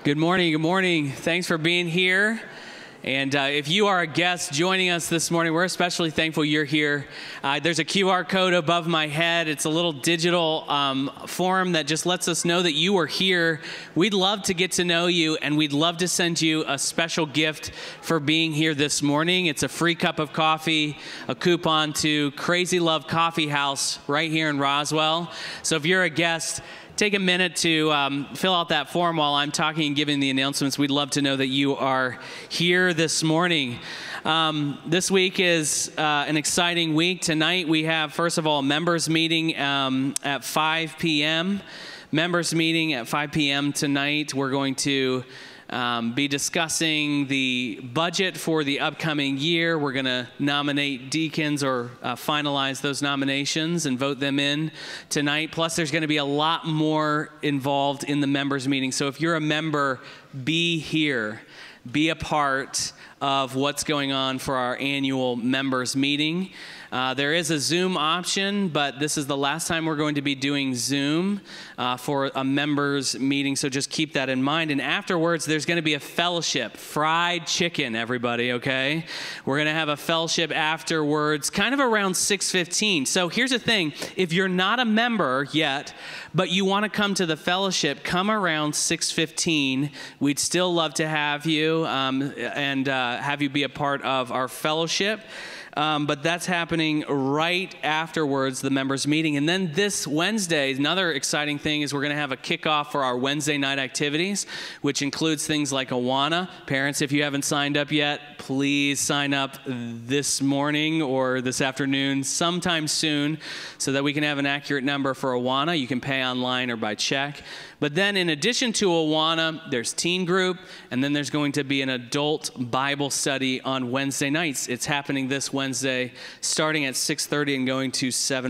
Good morning. Good morning. Thanks for being here. And if you are a guest joining us this morning, we're especially thankful you're here. There's a QR code above my head. It's a little digital form that just lets us know that you are here. We'd love to get to know you, and we'd love to send you a special gift for being here this morning. It's a free cup of coffee, a coupon to Crazy Love Coffee House right here in Roswell. So if you're a guest, take a minute to fill out that form while I'm talking and giving the announcements. We'd love to know that you are here this morning. This week is an exciting week. Tonight we have, first of all, a members meeting at 5 p.m. Members meeting at 5 p.m. tonight. We're going to be discussing the budget for the upcoming year. We're going to nominate deacons or finalize those nominations and vote them in tonight. Plus, there's going to be a lot more involved in the members meeting. So if you're a member, be here. Be a part of what's going on for our annual members meeting. There is a Zoom option, but this is the last time we're going to be doing Zoom for a members meeting, so just keep that in mind. And afterwards, there's going to be a fellowship, fried chicken, everybody, okay? We're going to have a fellowship afterwards, kind of around 6:15. So here's the thing. If you're not a member yet, but you want to come to the fellowship, come around 6:15. We'd still love to have you and have you be a part of our fellowship. But that's happening right afterwards, the members meeting. And then this Wednesday, another exciting thing is we're going to have a kickoff for our Wednesday night activities, which includes things like Awana. Parents, if you haven't signed up yet, please sign up this morning or this afternoon, sometime soon, so that we can have an accurate number for Awana. You can pay online or by check. But then in addition to Awana, there's teen group, and then there's going to be an adult Bible study on Wednesday nights. It's happening this Wednesday, starting at 6:30 and going to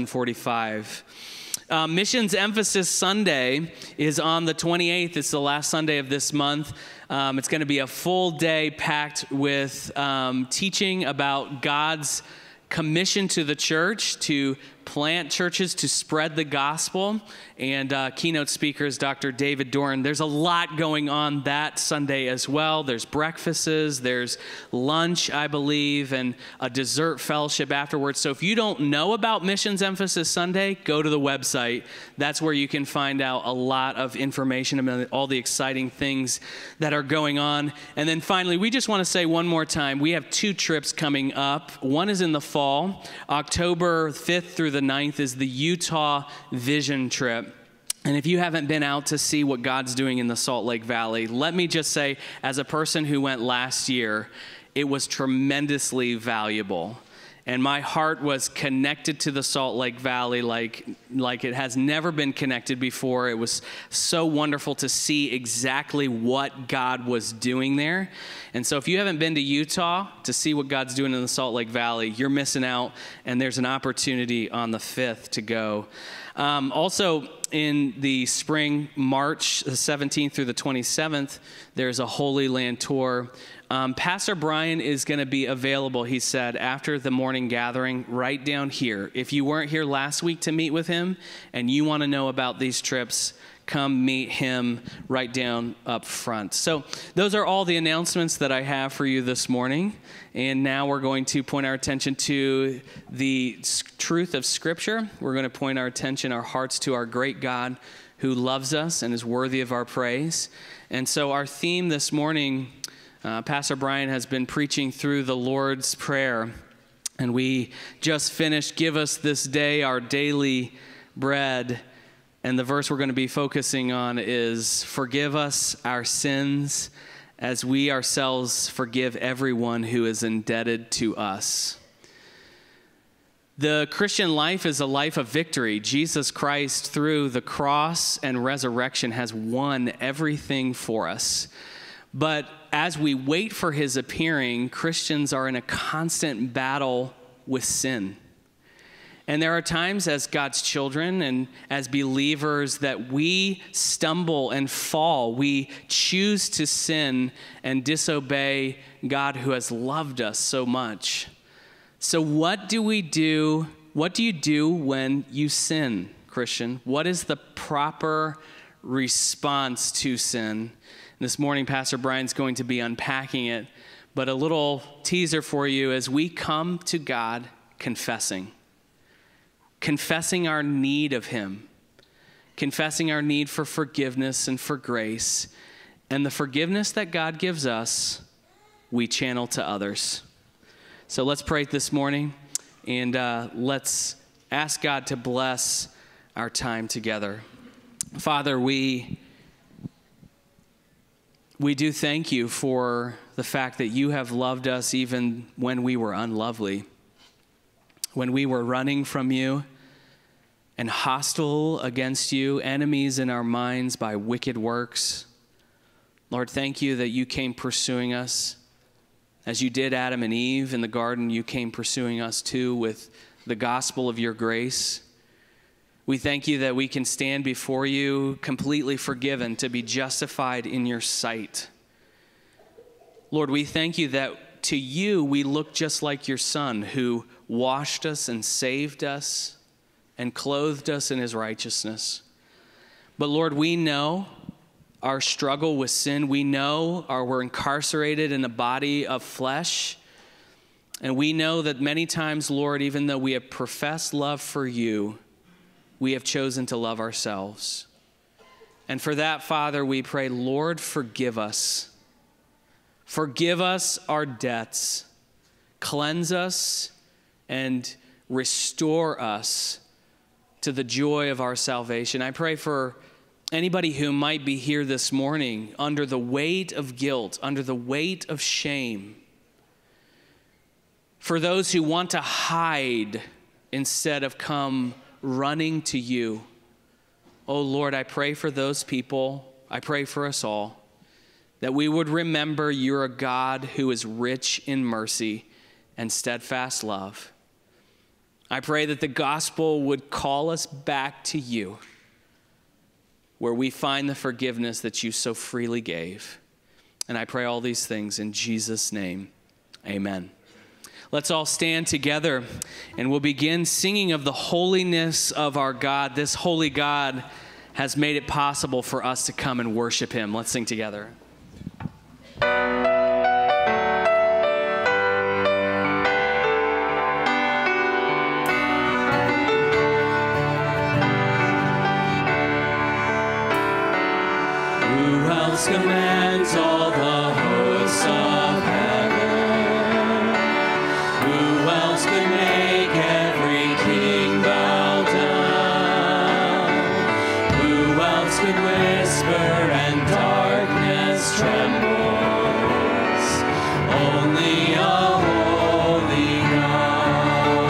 7:45. Missions Emphasis Sunday is on the 28th. It's the last Sunday of this month. It's going to be a full day packed with teaching about God's commission to the church to plant churches, to spread the gospel, and keynote speakers, Dr. David Doran. There's a lot going on that Sunday as well. There's breakfasts, there's lunch, I believe, and a dessert fellowship afterwards. So if you don't know about Missions Emphasis Sunday, go to the website. That's where you can find out a lot of information about all the exciting things that are going on. And then finally, we just want to say one more time, we have 2 trips coming up. One is in the fall. October 5th through the 9th is the Utah Vision Trip. And if you haven't been out to see what God's doing in the Salt Lake Valley, let me just say, as a person who went last year, it was tremendously valuable. And my heart was connected to the Salt Lake Valley like it has never been connected before. It was so wonderful to see exactly what God was doing there. And so if you haven't been to Utah to see what God's doing in the Salt Lake Valley, you're missing out, and there's an opportunity on the 5th to go. Also, in the spring, March the 17th through the 27th, there's a Holy Land tour. Pastor Brian is going to be available, he said, after the morning gathering right down here. If you weren't here last week to meet with him and you want to know about these trips, come meet him right down up front. So those are all the announcements that I have for you this morning. And now we're going to point our attention to the truth of Scripture. We're going to point our attention, our hearts to our great God who loves us and is worthy of our praise. And so our theme this morning, Pastor Brian has been preaching through the Lord's Prayer. And we just finished, "Give us this day our daily bread." And the verse we're going to be focusing on is, "Forgive us our sins as we ourselves forgive everyone who is indebted to us." The Christian life is a life of victory. Jesus Christ, through the cross and resurrection, has won everything for us. But as we wait for his appearing, Christians are in a constant battle with sin. And there are times as God's children and as believers that we stumble and fall. We choose to sin and disobey God who has loved us so much. So what do we do? What do you do when you sin, Christian? What is the proper response to sin? This morning, Pastor Brian's going to be unpacking it, but a little teaser for you as we come to God confessing our need of him, confessing our need for forgiveness and for grace, and the forgiveness that God gives us, we channel to others. So let's pray this morning, and let's ask God to bless our time together. Father, we do thank you for the fact that you have loved us even when we were unlovely, when we were running from you and hostile against you, enemies in our minds by wicked works. Lord, thank you that you came pursuing us. As you did Adam and Eve in the garden, you came pursuing us too with the gospel of your grace. We thank you that we can stand before you completely forgiven, to be justified in your sight. Lord, we thank you that to you we look just like your Son, who washed us and saved us and clothed us in his righteousness. But Lord, we know our struggle with sin. We know we're incarcerated in a body of flesh. And we know that many times, Lord, even though we have professed love for you, we have chosen to love ourselves. And for that, Father, we pray, Lord, forgive us. Forgive us our debts. Cleanse us and restore us to the joy of our salvation. I pray for anybody who might be here this morning under the weight of guilt, under the weight of shame. For those who want to hide instead of come running to you. Oh Lord, I pray for those people. I pray for us all, that we would remember you're a God who is rich in mercy and steadfast love. I pray that the gospel would call us back to you, where we find the forgiveness that you so freely gave. And I pray all these things in Jesus' name. Amen. Let's all stand together, and we'll begin singing of the holiness of our God. This holy God has made it possible for us to come and worship him. Let's sing together. Commands all the hosts of heaven. Who else could make every king bow down? Who else could whisper and darkness trembles? Only a holy God.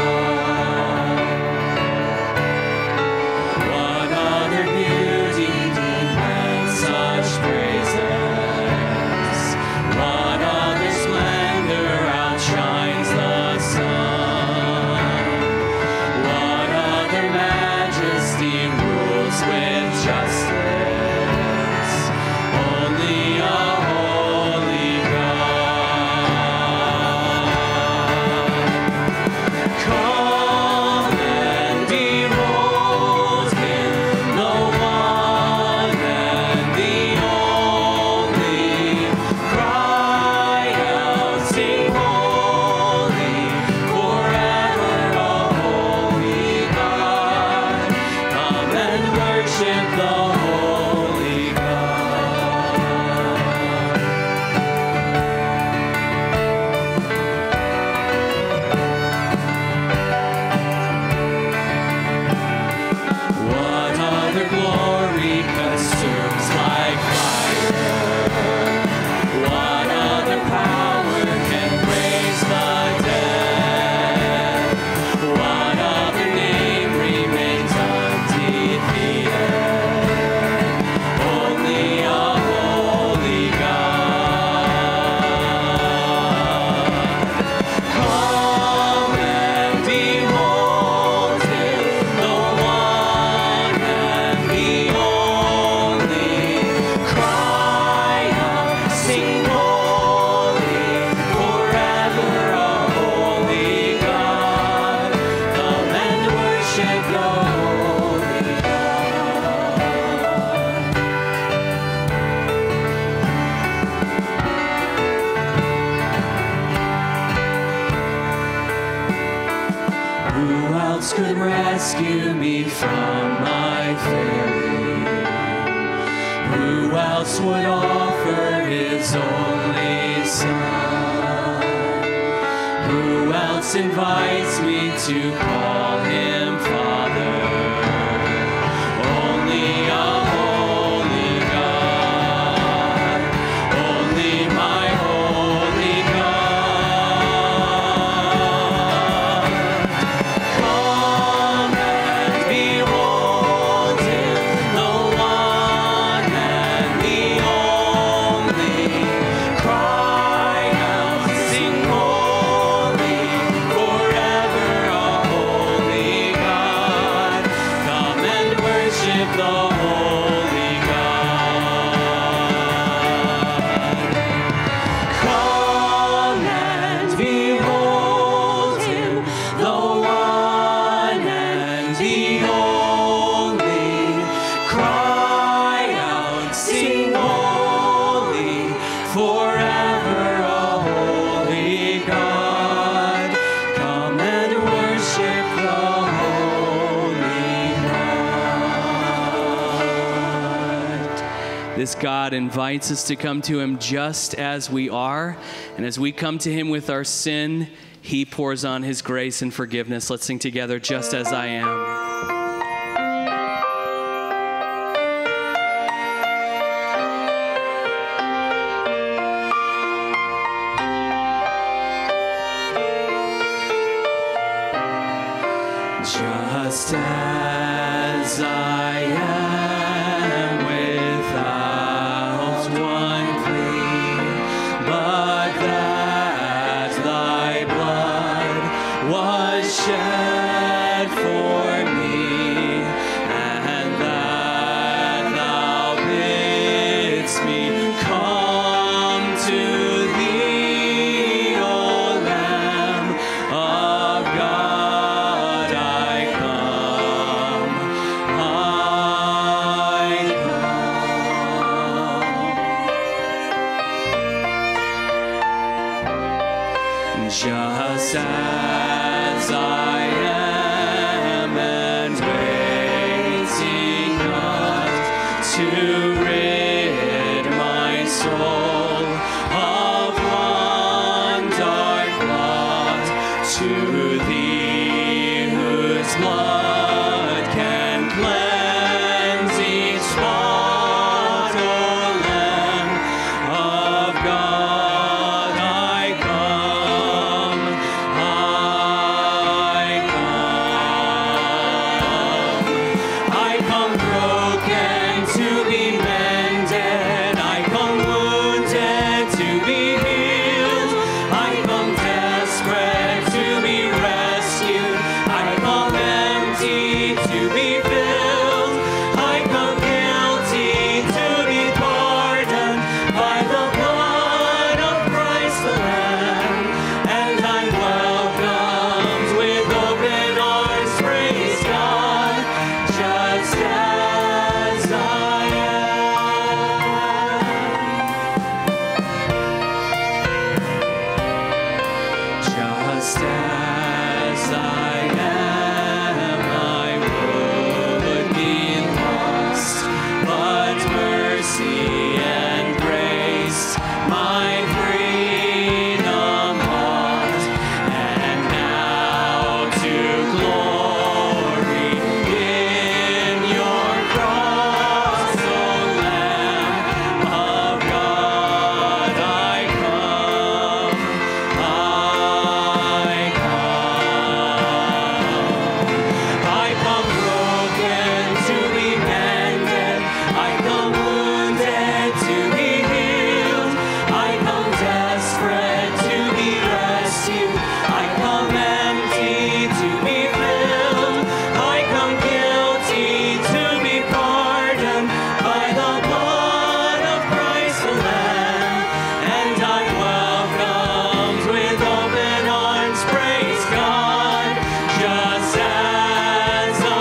What other beauty demands such praise? Only a holy God. else would offer his only Son? Who else invites me to call him Father? Only a holy God, only my holy God. Come and behold him, the one and the only. Cry out, sing holy, forever a holy God. Come and worship the holy God. Come and behold him, the one and the only. Cry out, sing holy, forever a holy God. Come and worship the holy God. This God invites us to come to him just as we are. And as we come to him with our sin, he pours on his grace and forgiveness. Let's sing together, Just As I Am. Just as I am, without one plea, but that thy blood was shed for me, and that thou bidst me come to thee, O Lamb of God. I come. Just as I am, and waiting not to rid my soul of one dark blot, to thee whose blood can cleanse each spot, O Lamb of God, I come, I come. I come broken to be mended, I come wounded to be healed, I come desperate to be rescued, I come empty to be filled, I come guilty to be pardoned by the blood of Christ the Lamb, and I'm welcomed with open arms, praise God, just as I am. Just as I am, I would be lost, but mercy and grace my freedom bought, and now to glory in your cross, O Lamb of God, I come, I come. I come broken to be mended, I come wounded to be healed, I come desperate to be rescued, I come empty to be filled, I come guilty to be pardoned by the blood of Christ the Lamb, and I'm welcomed with open arms, praise God, just as I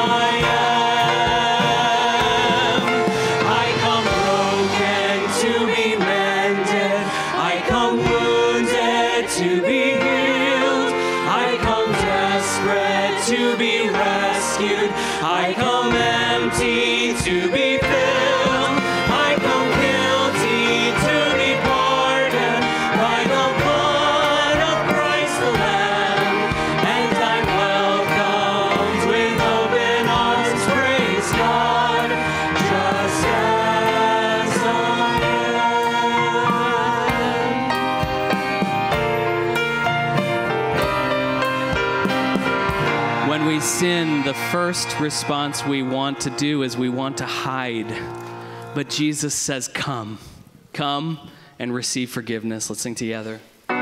am. I come broken to be mended, I come wounded to be healed, I come desperate to be rescued, I come empty to be filled, I come guilty sin, the first response we want to do is we want to hide. But Jesus says, come. Come and receive forgiveness. Let's sing together.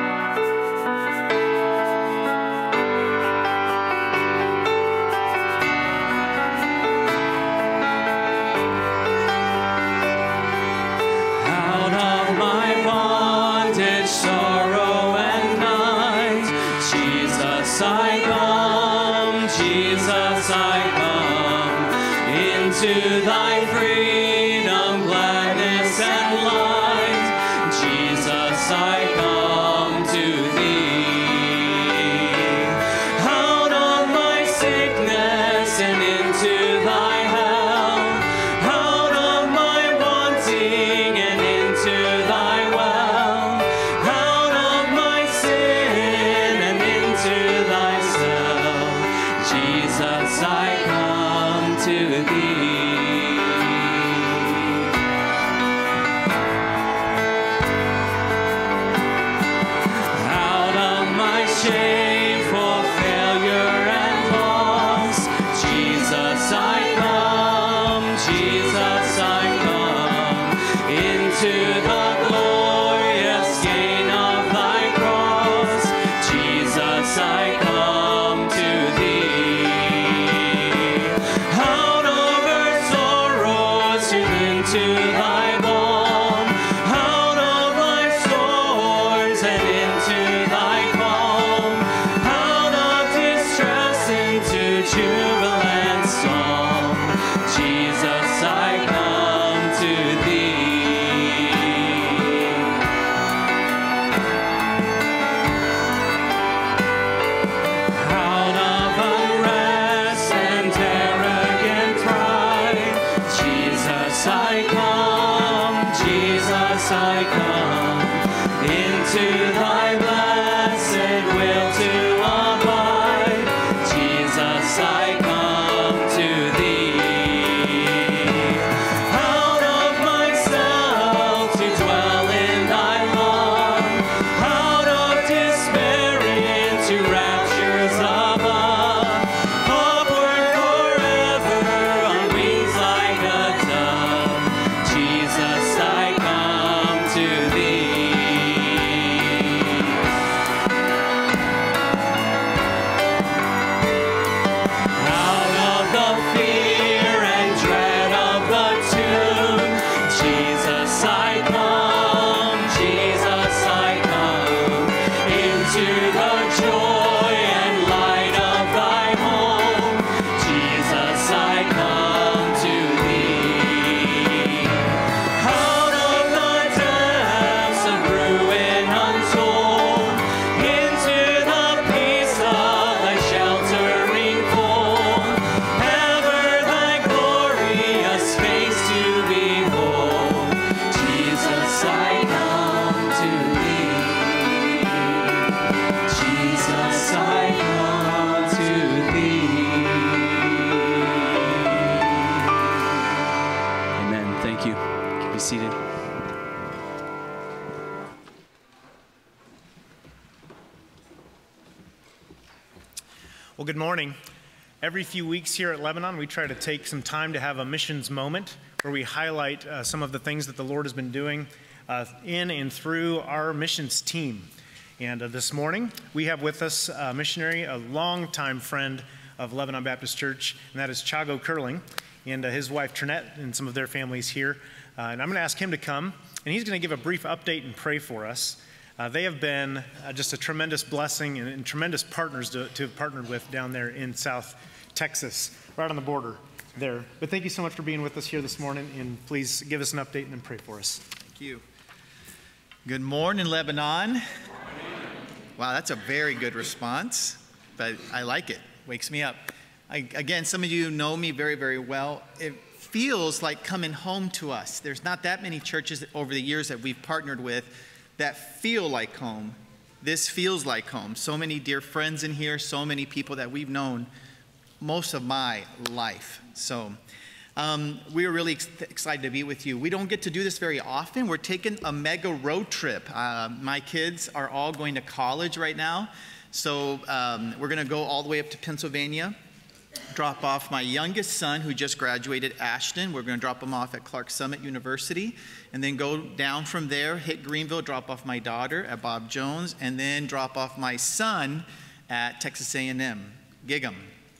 To thy freedom, gladness, and light, Jesus, I come to thee. Out of my sickness and into thy health, out of my wanting and into thy wealth, out of my sin and into thyself, Jesus, I come to thee. Shameful failure and loss, Jesus, I come, Jesus, I come, into the glorious gain of thy cross, Jesus, I come to thee. Out of earth's sorrows, turn into thy balm, out of life's storms and into thy jubilant song, Jesus, I come to thee. Out of unrest and arrogant pride, Jesus, I come, Jesus, I come, into thy blessed will to abide, Jesus, I come to thee. Out of myself to dwell in thy love, out of despair into raptures above, upward forever on wings like a dove, Jesus, I come to thee. Well, good morning. Every few weeks here at Lebanon, we try to take some time to have a missions moment where we highlight some of the things that the Lord has been doing in and through our missions team. And this morning, we have with us a missionary, a longtime friend of Lebanon Baptist Church, and that is Chago Curling, and his wife Trinette and some of their families here. And I'm going to ask him to come, and he's going to give a brief update and pray for us. They have been just a tremendous blessing and tremendous partners to have partnered with down there in South Texas, right on the border there. But thank you so much for being with us here this morning, and please give us an update and then pray for us. Thank you. Good morning, Lebanon. Wow, that's a very good response, but I like it. Wakes me up. Again, some of you know me very, very well. It feels like coming home to us. There's not that many churches over the years that we've partnered with that feel like home. This feels like home. So many dear friends in here, so many people that we've known most of my life. So we are really excited to be with you. We don't get to do this very often. We're taking a mega road trip. My kids are all going to college right now. So we're going to go all the way up to Pennsylvania drop off my youngest son who just graduated Ashton. We're going to drop him off at Clark Summit University and then go down from there, hit Greenville, drop off my daughter at Bob Jones, and then drop off my son at Texas A&M, Gig'em.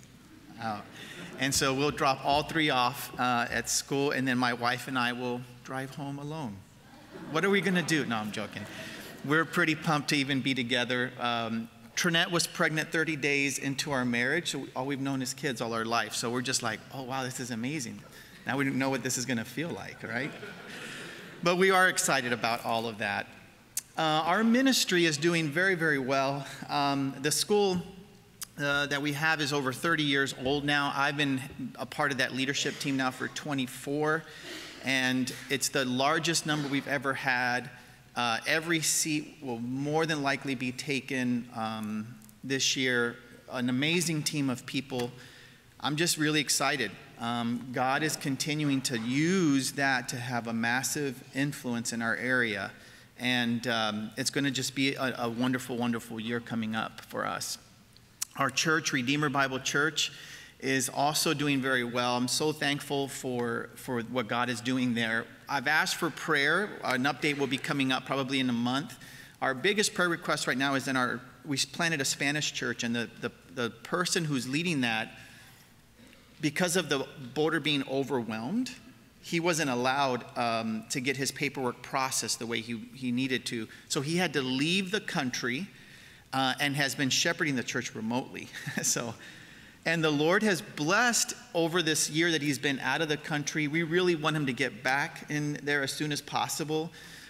And so we'll drop all three off at school, and then my wife and I will drive home alone. What are we going to do? No, I'm joking. We're pretty pumped to even be together. Trinette was pregnant 30 days into our marriage, so all we've known is kids all our life. So we're just like, oh, wow, this is amazing. Now we know what this is going to feel like, right? But we are excited about all of that. Our ministry is doing very, very well. The school that we have is over 30 years old now. I've been a part of that leadership team now for 24, and it's the largest number we've ever had. Every seat will more than likely be taken this year. An amazing team of people. I'm just really excited. God is continuing to use that to have a massive influence in our area. And it's going to just be a wonderful, wonderful year coming up for us. Our church, Redeemer Bible Church, is also doing very well. I'm so thankful for what God is doing there. I've asked for prayer. An update will be coming up probably in a month. Our biggest prayer request right now is we planted a Spanish church, and the person who's leading that, because of the border being overwhelmed, he wasn't allowed to get his paperwork processed the way he needed to. So he had to leave the country and has been shepherding the church remotely. And the Lord has blessed over this year that he's been out of the country. We really want him to get back in there as soon as possible.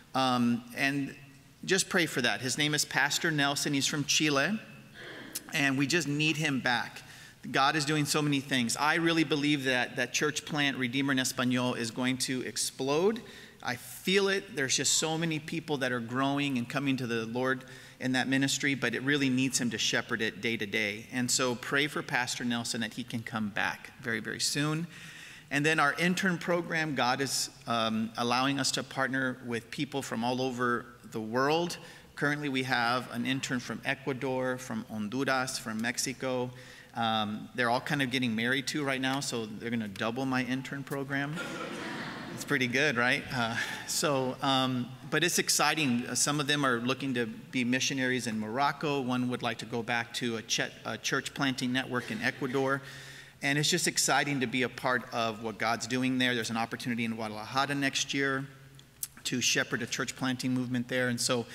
And just pray for that. His name is Pastor Nelson. He's from Chile. And we just need him back. God is doing so many things. I really believe that church plant, Redeemer en Español, is going to explode. I feel it. There's just so many people that are growing and coming to the Lord in that ministry, but it really needs him to shepherd it day to day. And so pray for Pastor Nelson that he can come back very, very soon. And then our intern program, God is allowing us to partner with people from all over the world. Currently, we have an intern from Ecuador, from Honduras, from Mexico. They're all kind of getting married too right now, so they're going to double my intern program. It's pretty good, right? But it's exciting. Some of them are looking to be missionaries in Morocco. One would like to go back to a church planting network in Ecuador. And it's just exciting to be a part of what God's doing there. There's an opportunity in Guadalajara next year to shepherd a church planting movement there. And so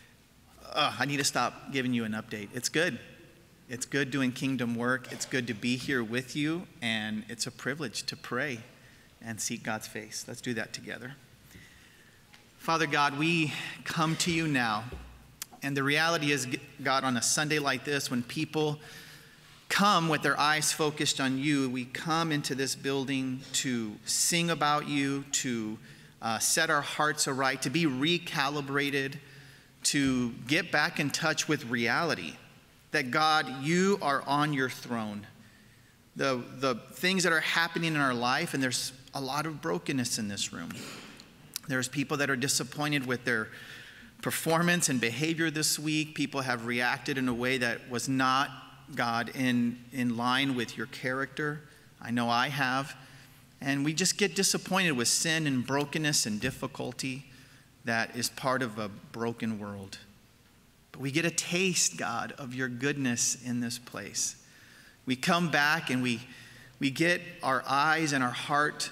I need to stop giving you an update. It's good. It's good doing kingdom work. It's good to be here with you. And it's a privilege to pray and seek God's face. Let's do that together. Father God, we come to you now. And the reality is, God, on a Sunday like this, when people come with their eyes focused on you, we come into this building to sing about you, to set our hearts aright, to be recalibrated, to get back in touch with reality. That God, you are on your throne. The things that are happening in our life, and there's a lot of brokenness in this room. There's people that are disappointed with their performance and behavior this week. People have reacted in a way that was not, God, in line with your character. I know I have. And we just get disappointed with sin and brokenness and difficulty that is part of a broken world. But we get a taste, God, of your goodness in this place. We come back and we get our eyes and our heart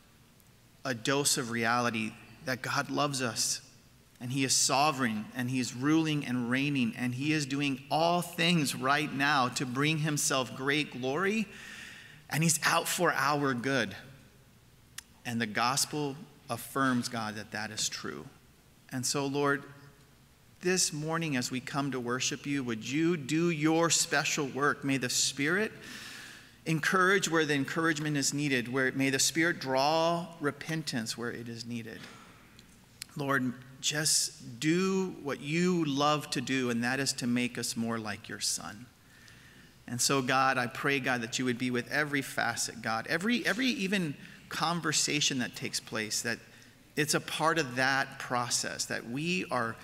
a dose of reality that God loves us, and he is sovereign, and he is ruling and reigning, and he is doing all things right now to bring himself great glory, and he's out for our good. And the gospel affirms, God, that is true. And so, Lord, this morning as we come to worship you, would you do your special work? May the Spirit encourage where the encouragement is needed, may the Spirit draw repentance where it is needed. Lord, just do what you love to do, and that is to make us more like your Son. And so, God, I pray, God, that you would be with every facet, God, every even conversation that takes place, that it's a part of that process, that we are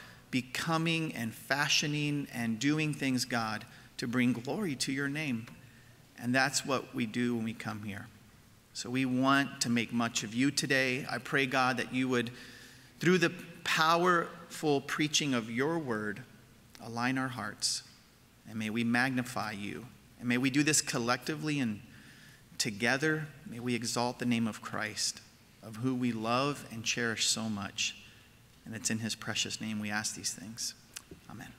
becoming and fashioning and doing things, God, to bring glory to your name. And that's what we do when we come here. So we want to make much of you today. I pray, God, that you would, through the powerful preaching of your word, align our hearts. And may we magnify you. And may we do this collectively and together. May we exalt the name of Christ, of who we love and cherish so much. And it's in his precious name we ask these things. Amen.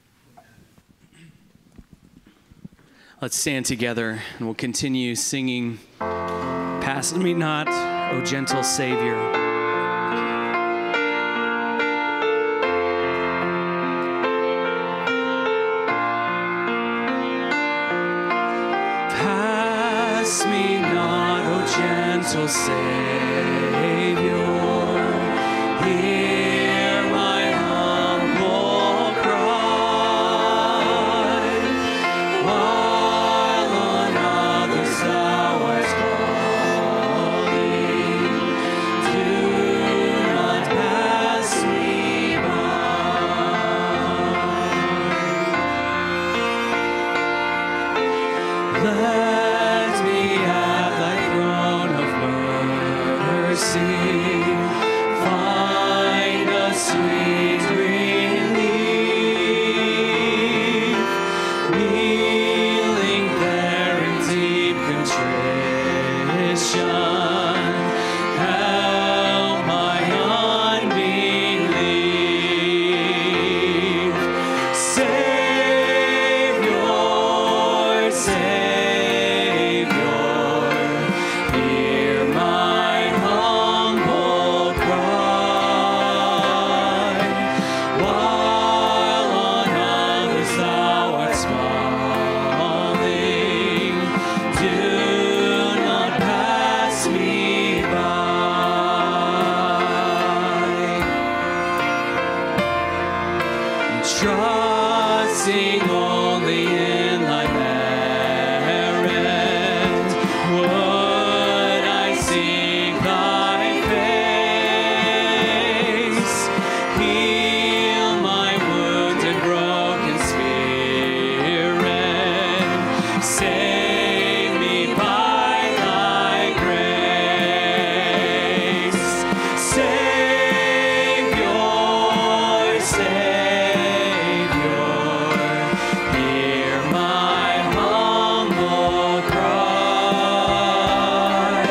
Let's stand together and we'll continue singing, "Pass Me Not, O Gentle Savior." Pass me not, O gentle Savior, hear my humble cry, while on others thou art calling, do not pass me by. Let me at thy throne of mercy find a sweet relief, kneeling there in deep contrition, help my unbelief. Savior, Savior, hear my humble cry, while on others thou art smiling, do not pass me by. Trusting only in thy merit, would I seek thy face, heal my wounded, broken spirit, save me by thy grace. Savior, Savior, hear my humble cry,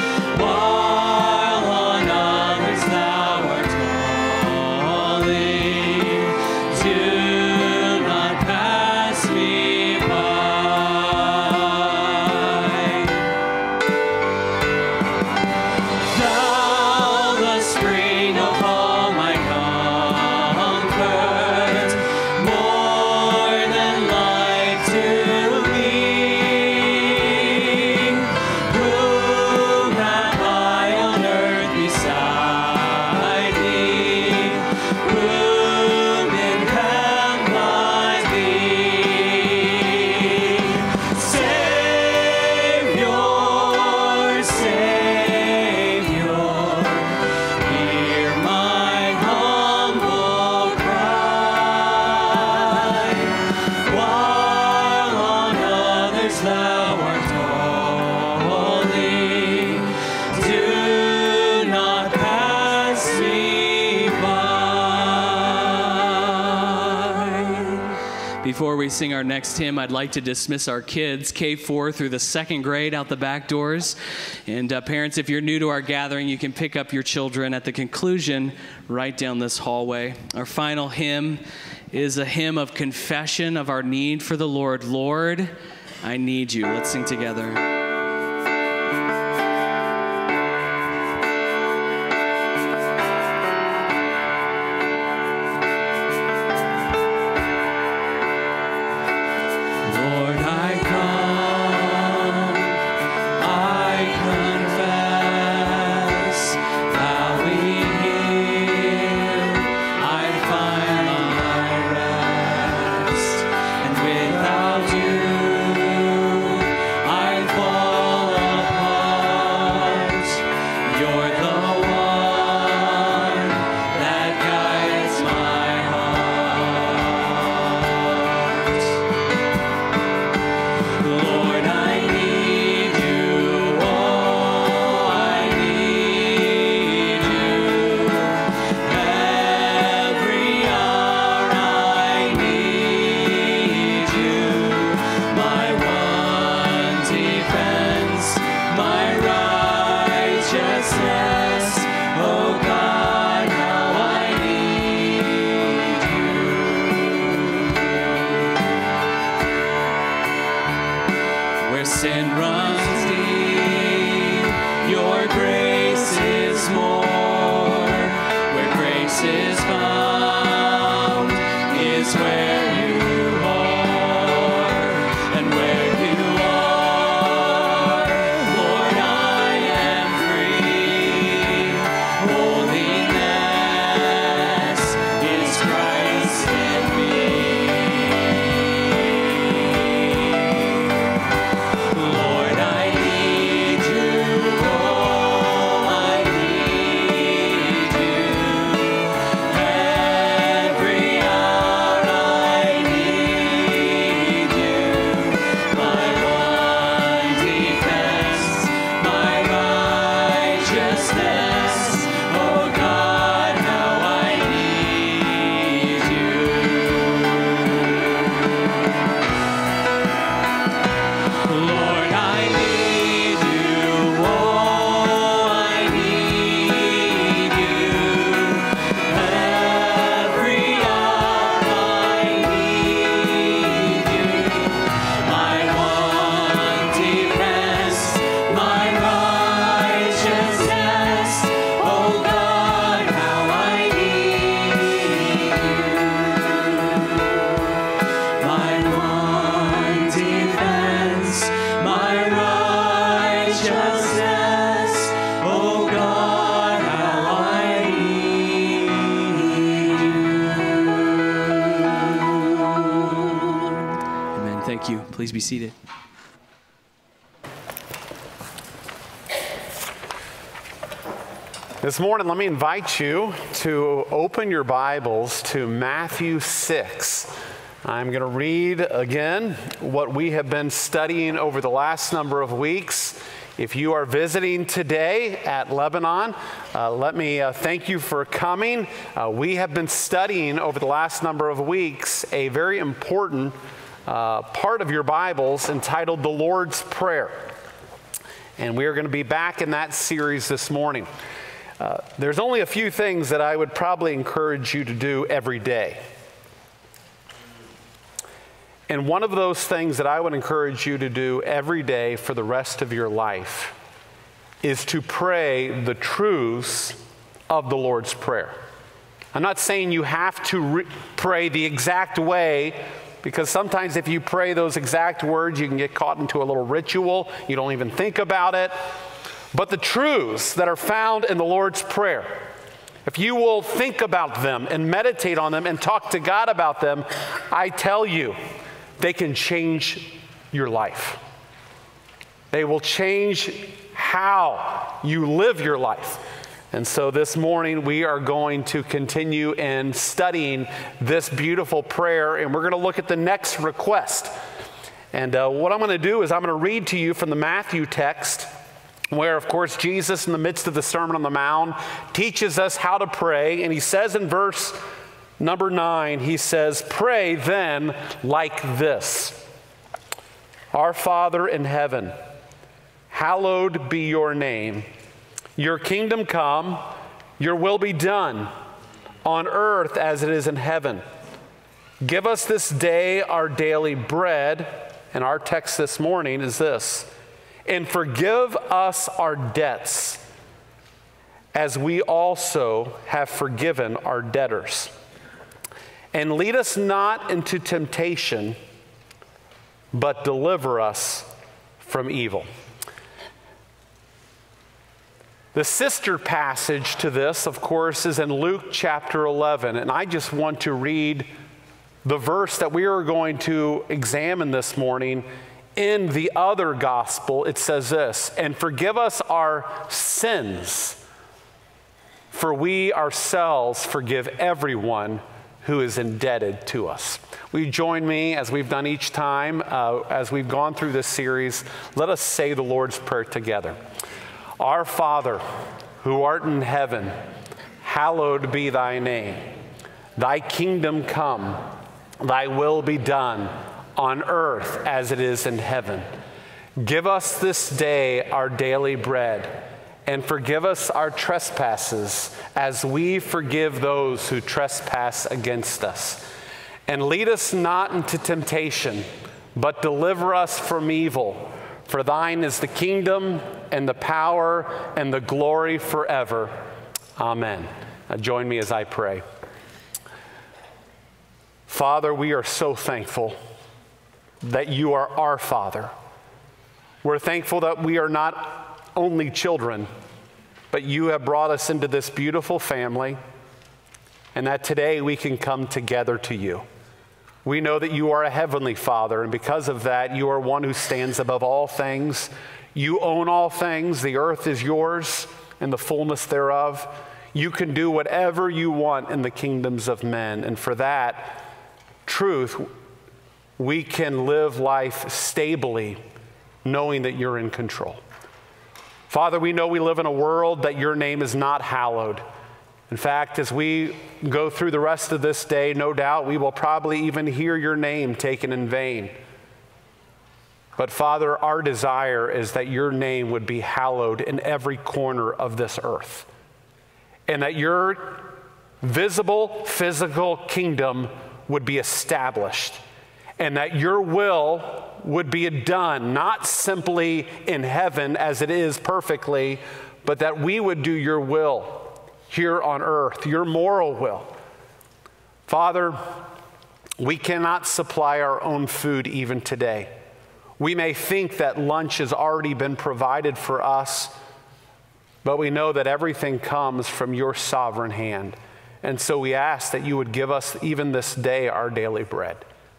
while on others thou art calling, do not pass me by. Thou, the spring of all my comfort, more than life to me. Whom have I on earth beside thee? Whom in heaven like thee? Savior, Savior, hear my humble cry, while on others thou art calling, do not pass me by. Before we sing our next hymn, I'd like to dismiss our kids, K4 through the second grade, out the back doors. And parents, if you're new to our gathering, you can pick up your children at the conclusion right down this hallway. Our final hymn is a hymn of confession of our need for the Lord. Lord, I need you. Let's sing together. Lord, I come, I confess, bowing here, I find my rest, and without you, I fall is found is where you are, and where you are, Lord, I am free. Holiness is Christ in me. Lord, I need you. Oh, I need you. Every hour I need you. My one defense, my righteousness. Oh God, how I need you. Lord, I need you. Oh, I need you. Every hour I need you. My one defense, my righteousness. Oh God, how I need you. My one defense, my righteousness. Oh God, how I need you. Amen. Thank you. Please be seated. This morning, let me invite you to open your Bibles to Matthew 6. I'm going to read again what we have been studying over the last number of weeks. If you are visiting today at Lebanon, let me thank you for coming. We have been studying over the last number of weeks a very important part of your Bibles entitled the Lord's Prayer. And we are going to be back in that series this morning. There's only a few things that I would probably encourage you to do every day. And one of those things that I would encourage you to do every day for the rest of your life is to pray the truths of the Lord's Prayer. I'm not saying you have to pray the exact way, because sometimes if you pray those exact words, you can get caught into a little ritual. You don't even think about it. But the truths that are found in the Lord's Prayer, if you will think about them and meditate on them and talk to God about them, I tell you, they can change your life. They will change how you live your life. And so this morning we are going to continue in studying this beautiful prayer, and we're going to look at the next request. And what I'm going to do is I'm going to read to you from the Matthew text, where, of course, Jesus, in the midst of the Sermon on the Mount, teaches us how to pray. And he says in verse number 9, he says, "Pray then like this: Our Father in heaven, hallowed be your name. Your kingdom come, your will be done, on earth as it is in heaven. Give us this day our daily bread." And our text this morning is this: "And forgive us our debts, as we also have forgiven our debtors. And lead us not into temptation, but deliver us from evil." The sister passage to this, of course, is in Luke chapter 11. And I just want to read the verse that we are going to examine this morning. In the other gospel, it says this: "And forgive us our sins, for we ourselves forgive everyone who is indebted to us." Will you join me, as we've done each time, as we've gone through this series? Let us say the Lord's Prayer together. Our Father, who art in heaven, hallowed be thy name. Thy kingdom come, thy will be done, on earth as it is in heaven. Give us this day our daily bread, and forgive us our trespasses, as we forgive those who trespass against us. And lead us not into temptation, but deliver us from evil. For thine is the kingdom, and the power, and the glory forever. Amen. Join me as I pray. Father, we are so thankful that you are our Father. We're thankful that we are not only children, but you have brought us into this beautiful family, and that today we can come together to you. We know that you are a heavenly Father, and because of that, you are one who stands above all things. You own all things. The earth is yours and the fullness thereof. You can do whatever you want in the kingdoms of men, and for that truth, we can live life stably, knowing that you're in control. Father, we know we live in a world that your name is not hallowed. In fact, as we go through the rest of this day, no doubt we will probably even hear your name taken in vain. But Father, our desire is that your name would be hallowed in every corner of this earth, and that your visible, physical kingdom would be established, and that your will would be done, not simply in heaven as it is perfectly, but that we would do your will here on earth, your moral will. Father, we cannot supply our own food even today. We may think that lunch has already been provided for us, but we know that everything comes from your sovereign hand. And so we ask that you would give us even this day our daily bread.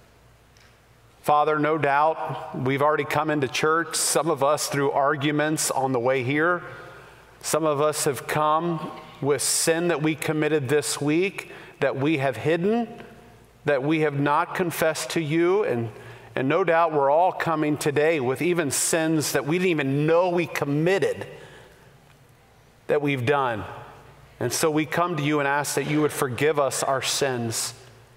Father, no doubt we've already come into church, some of us through arguments on the way here. Some of us have come with sin that we committed this week, that we have hidden, that we have not confessed to you. And no doubt we're all coming today with even sins that we didn't even know we committed, that we've done. And so we come to you and ask that you would forgive us our sins.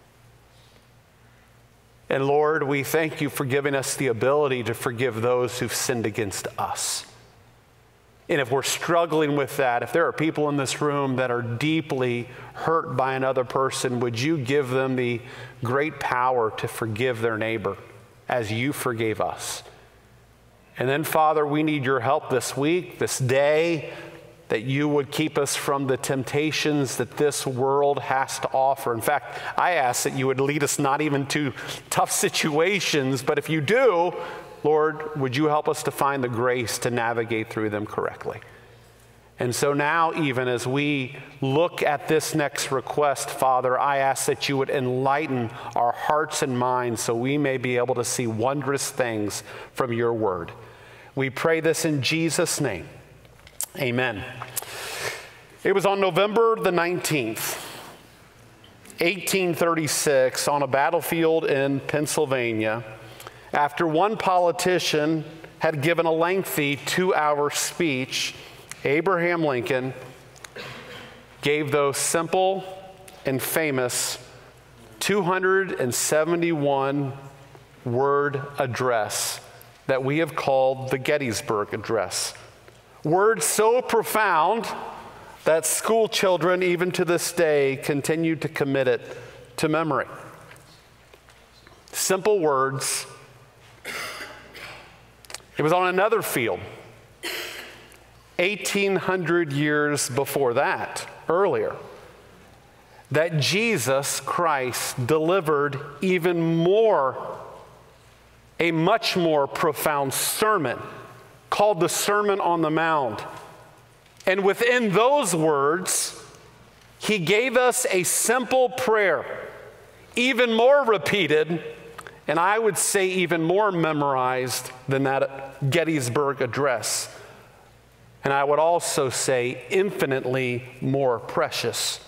And Lord, we thank you for giving us the ability to forgive those who've sinned against us. And if we're struggling with that, if there are people in this room that are deeply hurt by another person, would you give them the great power to forgive their neighbor as you forgave us? And then, Father, we need your help this week, this day, that you would keep us from the temptations that this world has to offer. In fact, I ask that you would lead us not even to tough situations, but if you do, Lord, would you help us to find the grace to navigate through them correctly? And so now, even as we look at this next request, Father, I ask that you would enlighten our hearts and minds so we may be able to see wondrous things from your word. We pray this in Jesus' name. Amen. It was on November the 19th, 1836, on a battlefield in Pennsylvania, after one politician had given a lengthy 2-hour speech, Abraham Lincoln gave those simple and famous 271-word address that we have called the Gettysburg Address. Words so profound that school children, even to this day, continue to commit it to memory. Simple words. It was on another field, 1,800 years before that, earlier, that Jesus Christ delivered a much more profound sermon called the Sermon on the Mount. And within those words, he gave us a simple prayer, even more repeated, and I would say even more memorized than that Gettysburg Address. And I would also say infinitely more precious.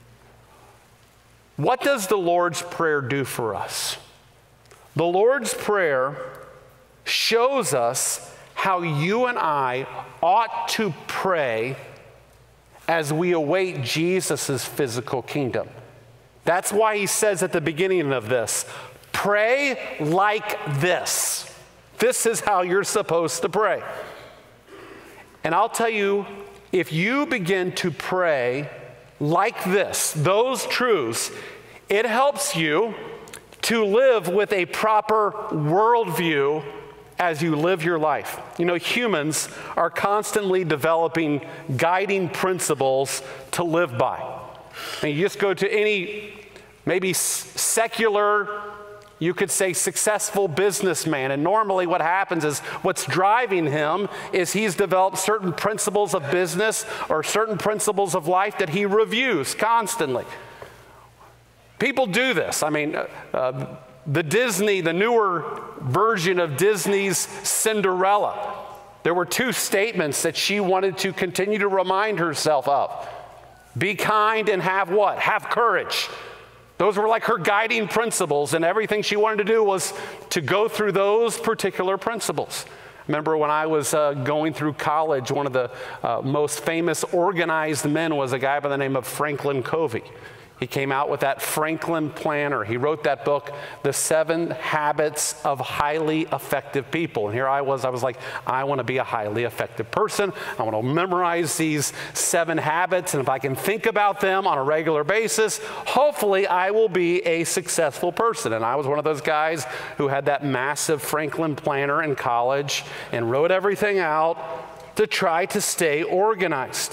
What does the Lord's Prayer do for us? The Lord's Prayer shows us how you and I ought to pray as we await Jesus' physical kingdom. That's why he says at the beginning of this, pray like this. This is how you're supposed to pray. And I'll tell you, if you begin to pray like this, those truths, it helps you to live with a proper worldview as you live your life. You know, humans are constantly developing guiding principles to live by. And you just go to any maybe secular, you could say successful businessman, and normally what happens is what's driving him is he's developed certain principles of business or certain principles of life that he reviews constantly. People do this. I mean, the newer version of Disney's Cinderella, there were two statements that she wanted to continue to remind herself of. Be kind and have what? Have courage. Those were like her guiding principles, and everything she wanted to do was to go through those particular principles. Remember when I was going through college, one of the most famous organized men was a guy by the name of Franklin Covey. He came out with that Franklin Planner. He wrote that book, The 7 Habits of Highly Effective People. And here I was like, I want to be a highly effective person. I want to memorize these 7 habits, and if I can think about them on a regular basis, hopefully I will be a successful person. And I was one of those guys who had that massive Franklin Planner in college and wrote everything out to try to stay organized.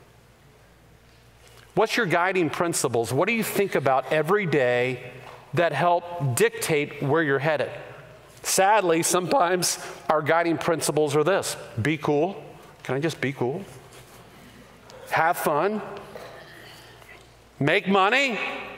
What's your guiding principles? What do you think about every day that help dictate where you're headed? Sadly, sometimes our guiding principles are this: be cool. Can I just be cool? Have fun. Make money.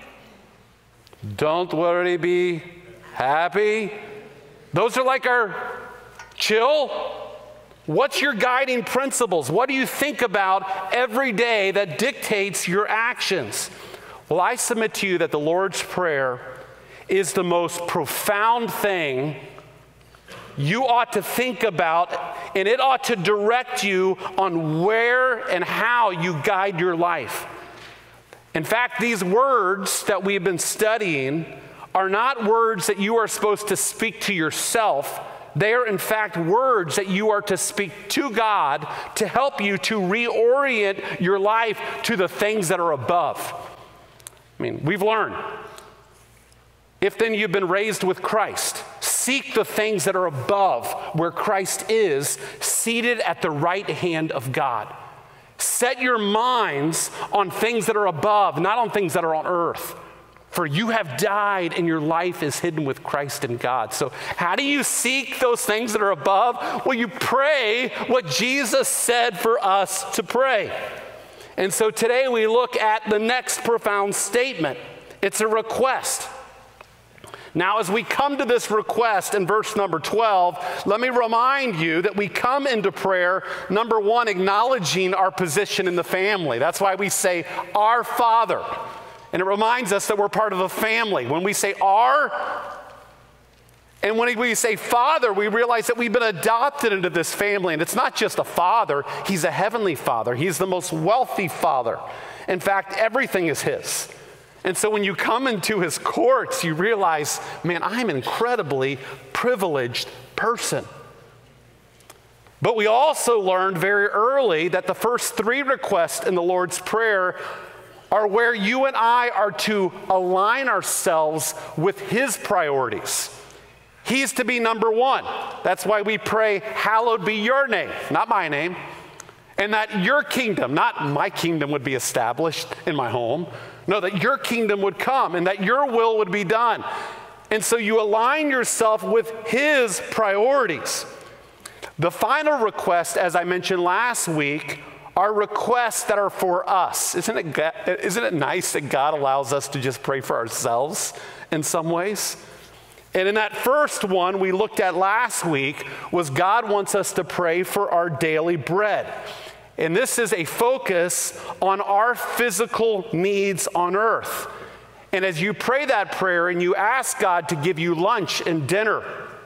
Don't worry, be happy. Those are like our chill. What's your guiding principles? What do you think about every day that dictates your actions? Well, I submit to you that the Lord's Prayer is the most profound thing you ought to think about, and it ought to direct you on where and how you guide your life. In fact, these words that we've been studying are not words that you are supposed to speak to yourself. They are, in fact, words that you are to speak to God to help you to reorient your life to the things that are above. I mean, we've learned, if then you've been raised with Christ, seek the things that are above, where Christ is, seated at the right hand of God. Set your minds on things that are above, not on things that are on earth. For you have died and your life is hidden with Christ in God. So how do you seek those things that are above? Well, you pray what Jesus said for us to pray. And so today we look at the next profound statement. It's a request. Now, as we come to this request in verse number 12, let me remind you that we come into prayer, number one, acknowledging our position in the family. That's why we say, Our Father. And it reminds us that we're part of a family. When we say our, and when we say Father, we realize that we've been adopted into this family. And it's not just a father, he's a heavenly Father. He's the most wealthy Father. In fact, everything is his. And so when you come into his courts, you realize, man, I'm an incredibly privileged person. But we also learned very early that the first 3 requests in the Lord's Prayer are where you and I are to align ourselves with his priorities. He's to be number one. That's why we pray, hallowed be your name, not my name. And that your kingdom, not my kingdom, would be established in my home. No, that your kingdom would come and that your will would be done. And so you align yourself with his priorities. The final request, as I mentioned last week, are requests that are for us. Isn't it nice that God allows us to just pray for ourselves in some ways? And in that first one we looked at last week was God wants us to pray for our daily bread. And this is a focus on our physical needs on earth. And as you pray that prayer and you ask God to give you lunch and dinner,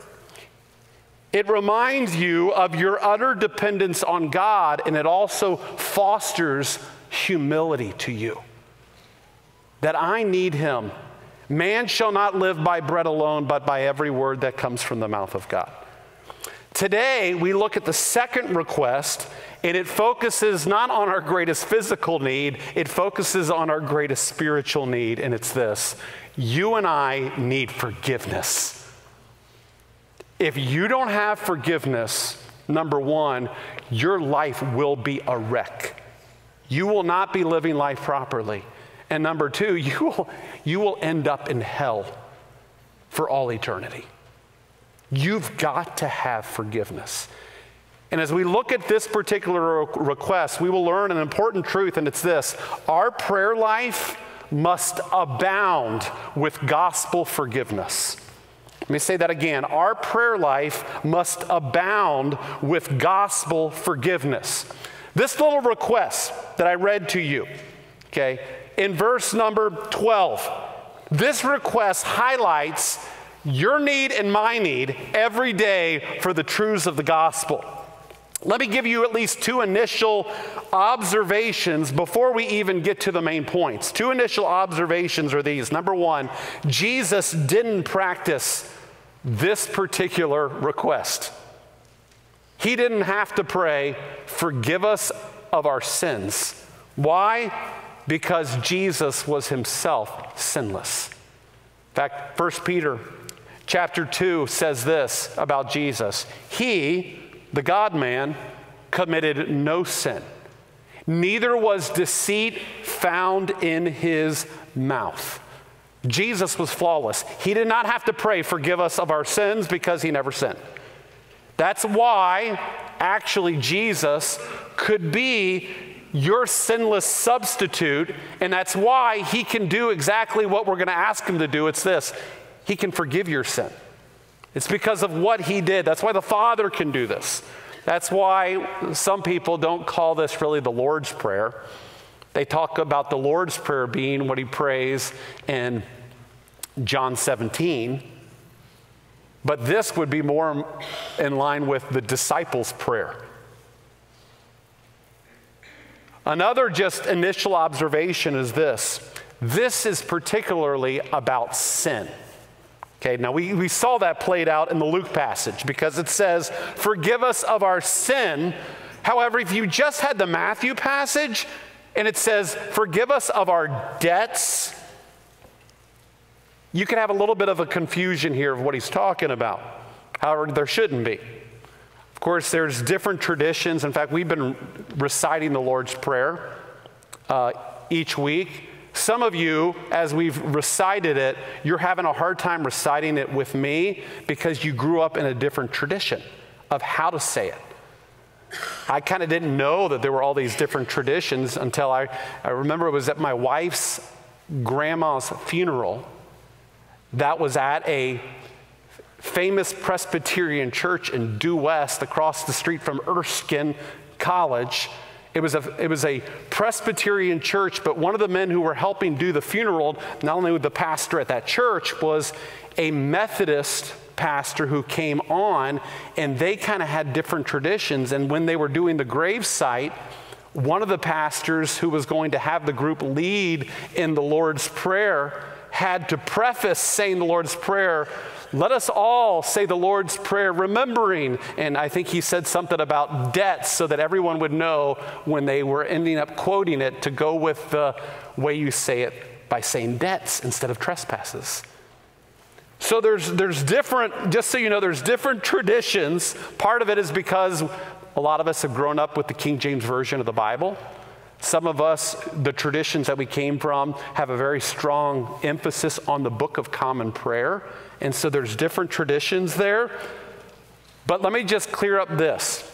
it reminds you of your utter dependence on God, and it also fosters humility to you. That I need him. Man shall not live by bread alone, but by every word that comes from the mouth of God. Today, we look at the second request, and it focuses not on our greatest physical need, it focuses on our greatest spiritual need, and it's this: you and I need forgiveness. If you don't have forgiveness, number one, your life will be a wreck. You will not be living life properly. And number two, you will end up in hell for all eternity. You've got to have forgiveness. And as we look at this particular request, we will learn an important truth, and it's this: our prayer life must abound with gospel forgiveness. Let me say that again. Our prayer life must abound with gospel forgiveness. This little request that I read to you, okay, in verse number 12, this request highlights your need and my need every day for the truths of the gospel. Let me give you at least two initial observations before we even get to the main points. Two initial observations are these. Number one, Jesus didn't practice this particular request. He didn't have to pray, "Forgive us of our sins." Why? Because Jesus was himself sinless. In fact, 1 Peter chapter 2 says this about Jesus: He, the God-man, committed no sin. Neither was deceit found in his mouth. Jesus was flawless. He did not have to pray, "Forgive us of our sins," because he never sinned. That's why, actually, Jesus could be your sinless substitute, and that's why he can do exactly what we're going to ask him to do. It's this: he can forgive your sin. It's because of what he did. That's why the Father can do this. That's why some people don't call this really the Lord's Prayer. They talk about the Lord's Prayer being what he prays in John 17. But this would be more in line with the disciples' prayer. Another just initial observation is this: this is particularly about sin. Okay, now we saw that played out in the Luke passage because it says, "Forgive us of our sin." However, if you just had the Matthew passage and it says, "Forgive us of our debts," you could have a little bit of a confusion here of what he's talking about. However, there shouldn't be. Of course, there's different traditions. In fact, we've been reciting the Lord's Prayer each week. Some of you, as we've recited it, you're having a hard time reciting it with me because you grew up in a different tradition of how to say it. I kind of didn't know that there were all these different traditions until I remember it was at my wife's grandma's funeral. That was at a famous Presbyterian church in Due West across the street from Erskine College. It was a Presbyterian church, but one of the men who were helping do the funeral, not only with the pastor at that church, was a Methodist pastor who came on, and they kind of had different traditions. And when they were doing the gravesite, one of the pastors who was going to have the group lead in the Lord's Prayer had to preface saying the Lord's Prayer, "Let us all say the Lord's Prayer remembering," and I think he said something about debts so that everyone would know when they were ending up quoting it to go with the way you say it by saying debts instead of trespasses. So there's different, just so you know, there's different traditions. Part of it is because a lot of us have grown up with the King James Version of the Bible. Some of us, the traditions that we came from, have a very strong emphasis on the Book of Common Prayer. And so there's different traditions there. But let me just clear up this.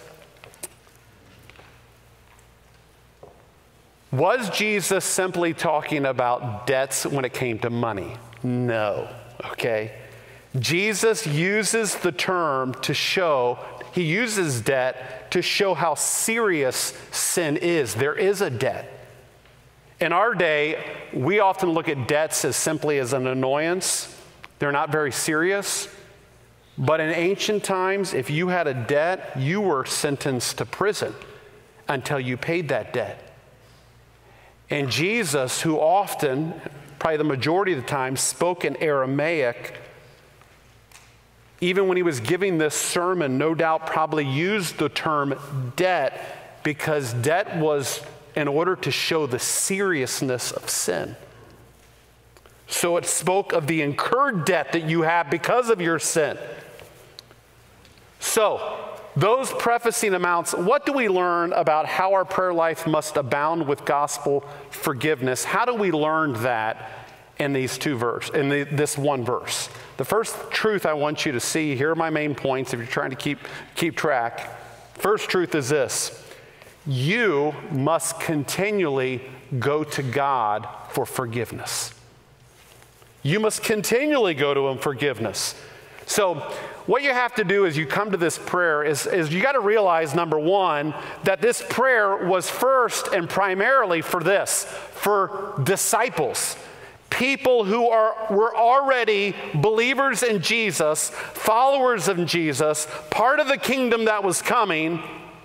Was Jesus simply talking about debts when it came to money? No, okay? Jesus uses the term to show, he uses debt to show how serious sin is. There is a debt. In our day, we often look at debts as simply as an annoyance. They're not very serious. But in ancient times, if you had a debt, you were sentenced to prison until you paid that debt. And Jesus, who often, probably the majority of the time, spoke in Aramaic, even when he was giving this sermon, no doubt probably used the term debt because debt was in order to show the seriousness of sin. So it spoke of the incurred debt that you have because of your sin. So those prefacing amounts, what do we learn about how our prayer life must abound with gospel forgiveness? How do we learn that in these this one verse? The first truth I want you to see, here are my main points if you're trying to keep track. First truth is this: you must continually go to God for forgiveness. You must continually go to Him for forgiveness. So what you have to do as you come to this prayer is you got to realize, number one, that this prayer was first and primarily for disciples. People who were already believers in Jesus, followers of Jesus, part of the kingdom that was coming.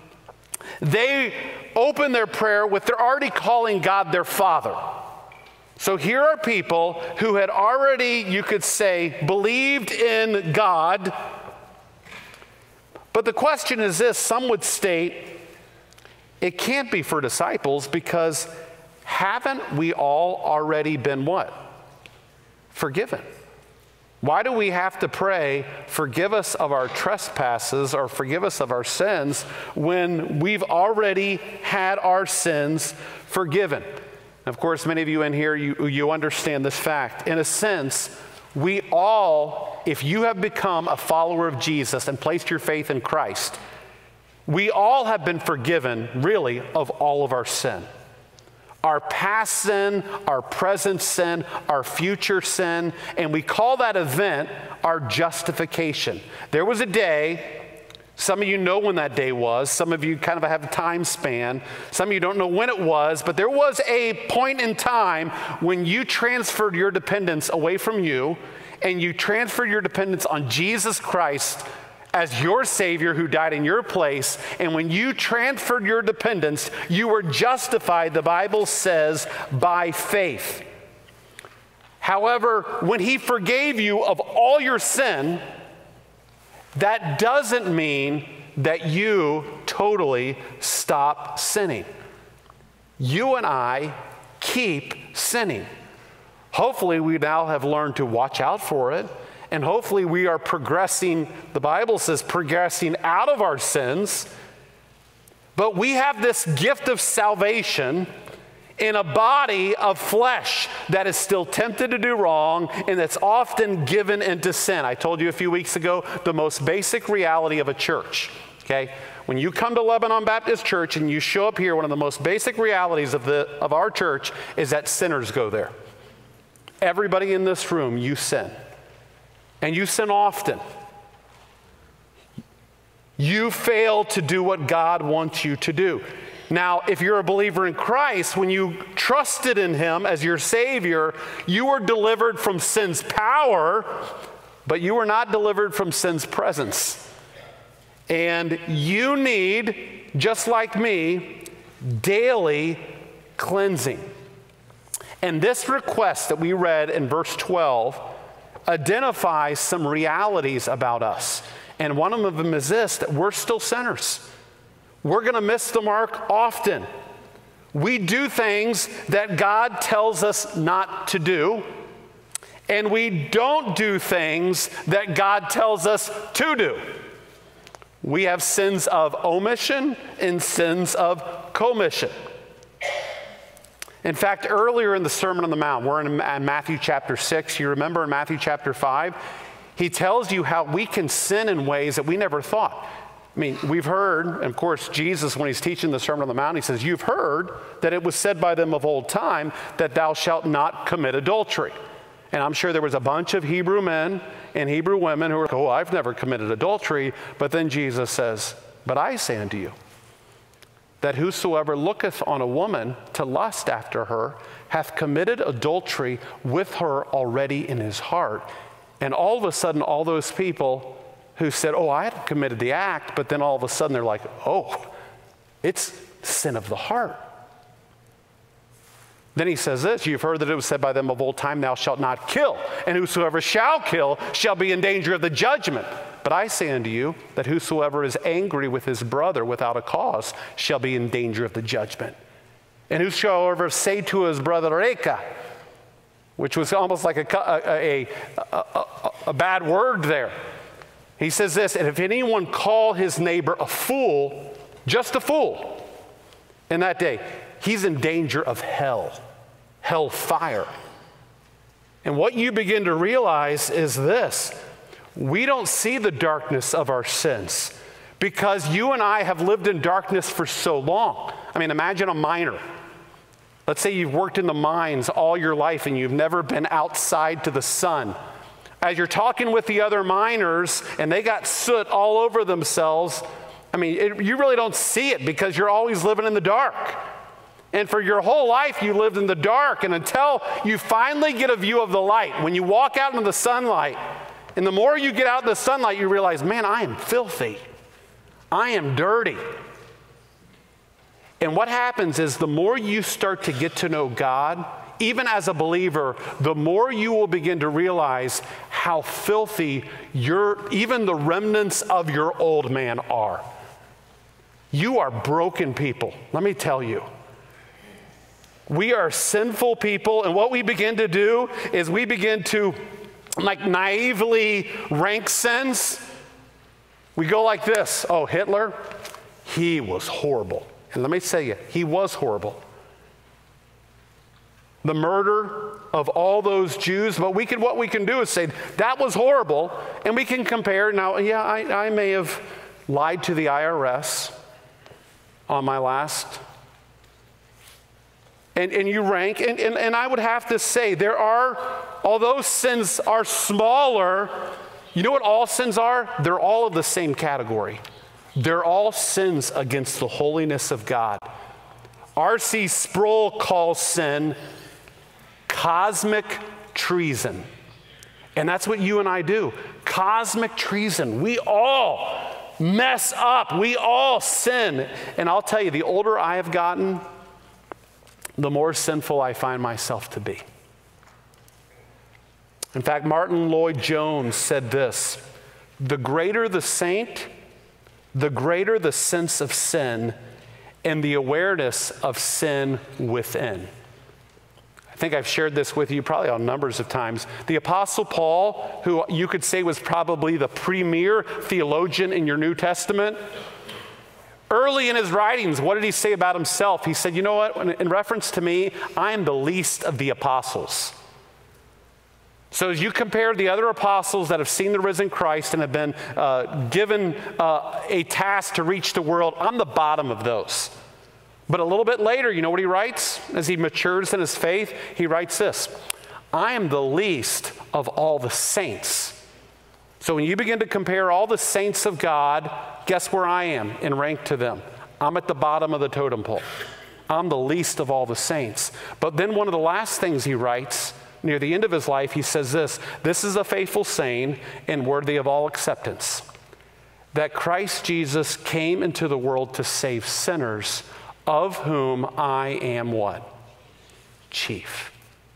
They open their prayer with they're already calling God their Father. So here are people who had already, you could say, believed in God. But the question is this: some would state it can't be for disciples, because haven't we all already been what? Forgiven. Why do we have to pray, forgive us of our trespasses or forgive us of our sins, when we've already had our sins forgiven? Of course, many of you in here, you understand this fact. In a sense, we all, if you have become a follower of Jesus and placed your faith in Christ, we all have been forgiven, really, of all of our sin. Our past sin, our present sin, our future sin, and we call that event our justification. There was a day, some of you know when that day was, some of you kind of have a time span, some of you don't know when it was, but there was a point in time when you transferred your dependence away from you, and you transferred your dependence on Jesus Christ as your Savior who died in your place. And when you transferred your dependence, you were justified, the Bible says, by faith. However, when He forgave you of all your sin, that doesn't mean that you totally stop sinning. You and I keep sinning. Hopefully, we now have learned to watch out for it. And hopefully we are progressing, the Bible says, progressing out of our sins. But we have this gift of salvation in a body of flesh that is still tempted to do wrong and that's often given into sin. I told you a few weeks ago the most basic reality of a church, okay? When you come to Lebanon Baptist Church and you show up here, one of the most basic realities of our church is that sinners go there. Everybody in this room, you sin. And you sin often. You fail to do what God wants you to do. Now, if you're a believer in Christ, when you trusted in Him as your Savior, you were delivered from sin's power, but you were not delivered from sin's presence. And you need, just like me, daily cleansing. And this request that we read in verse 12 identifies some realities about us. And one of them is this: that we're still sinners. We're going to miss the mark often. We do things that God tells us not to do, and we don't do things that God tells us to do. We have sins of omission and sins of commission. In fact, earlier in the Sermon on the Mount, we're in Matthew chapter 6. You remember in Matthew chapter 5, He tells you how we can sin in ways that we never thought. I mean, we've heard, and of course, Jesus, when He's teaching the Sermon on the Mount, He says, you've heard that it was said by them of old time that thou shalt not commit adultery. And I'm sure there was a bunch of Hebrew men and Hebrew women who were, oh, I've never committed adultery. But then Jesus says, but I say unto you, that whosoever looketh on a woman to lust after her hath committed adultery with her already in his heart. And all of a sudden, all those people who said, oh, I had committed the act, but then all of a sudden they're like, oh, it's sin of the heart. Then He says this: you've heard that it was said by them of old time, thou shalt not kill, and whosoever shall kill shall be in danger of the judgment. But I say unto you that whosoever is angry with his brother without a cause shall be in danger of the judgment. And whosoever say to his brother, Reka, which was almost like a bad word there. He says this, and if anyone call his neighbor a fool, just a fool, in that day, he's in danger of hell fire. And what you begin to realize is this: we don't see the darkness of our sins because you and I have lived in darkness for so long. I mean, imagine a miner. Let's say you've worked in the mines all your life and you've never been outside to the sun. As you're talking with the other miners and they got soot all over themselves, I mean, you really don't see it because you're always living in the dark. And for your whole life, you lived in the dark. And until you finally get a view of the light, when you walk out into the sunlight, and the more you get out in the sunlight, you realize, man, I am filthy. I am dirty. And what happens is the more you start to get to know God, even as a believer, the more you will begin to realize how filthy even the remnants of your old man are. You are broken people, let me tell you. We are sinful people, and what we begin to do is we begin to naively rank sins. We go like this: oh, Hitler, he was horrible. And let me tell you, he was horrible. The murder of all those Jews, but what we can do is say, that was horrible, and we can compare. Now, yeah, I may have lied to the IRS on my last. And you rank, and I would have to say, although sins are smaller, you know what all sins are? They're all of the same category. They're all sins against the holiness of God. R.C. Sproul calls sin cosmic treason. And that's what you and I do. Cosmic treason. We all mess up. We all sin. And I'll tell you, the older I have gotten, the more sinful I find myself to be. In fact, Martin Lloyd-Jones said this: the greater the saint, the greater the sense of sin and the awareness of sin within. I think I've shared this with you probably on numbers of times. The Apostle Paul, who you could say was probably the premier theologian in your New Testament, early in his writings, what did he say about himself? He said, you know what, in reference to me, I am the least of the apostles. So as you compare the other apostles that have seen the risen Christ and have been given a task to reach the world, I'm the bottom of those. But a little bit later, you know what he writes? As he matures in his faith, he writes this: I am the least of all the saints. So when you begin to compare all the saints of God, guess where I am in rank to them? I'm at the bottom of the totem pole. I'm the least of all the saints. But then one of the last things he writes, near the end of his life, he says this is a faithful saying and worthy of all acceptance, that Christ Jesus came into the world to save sinners, of whom I am what? Chief.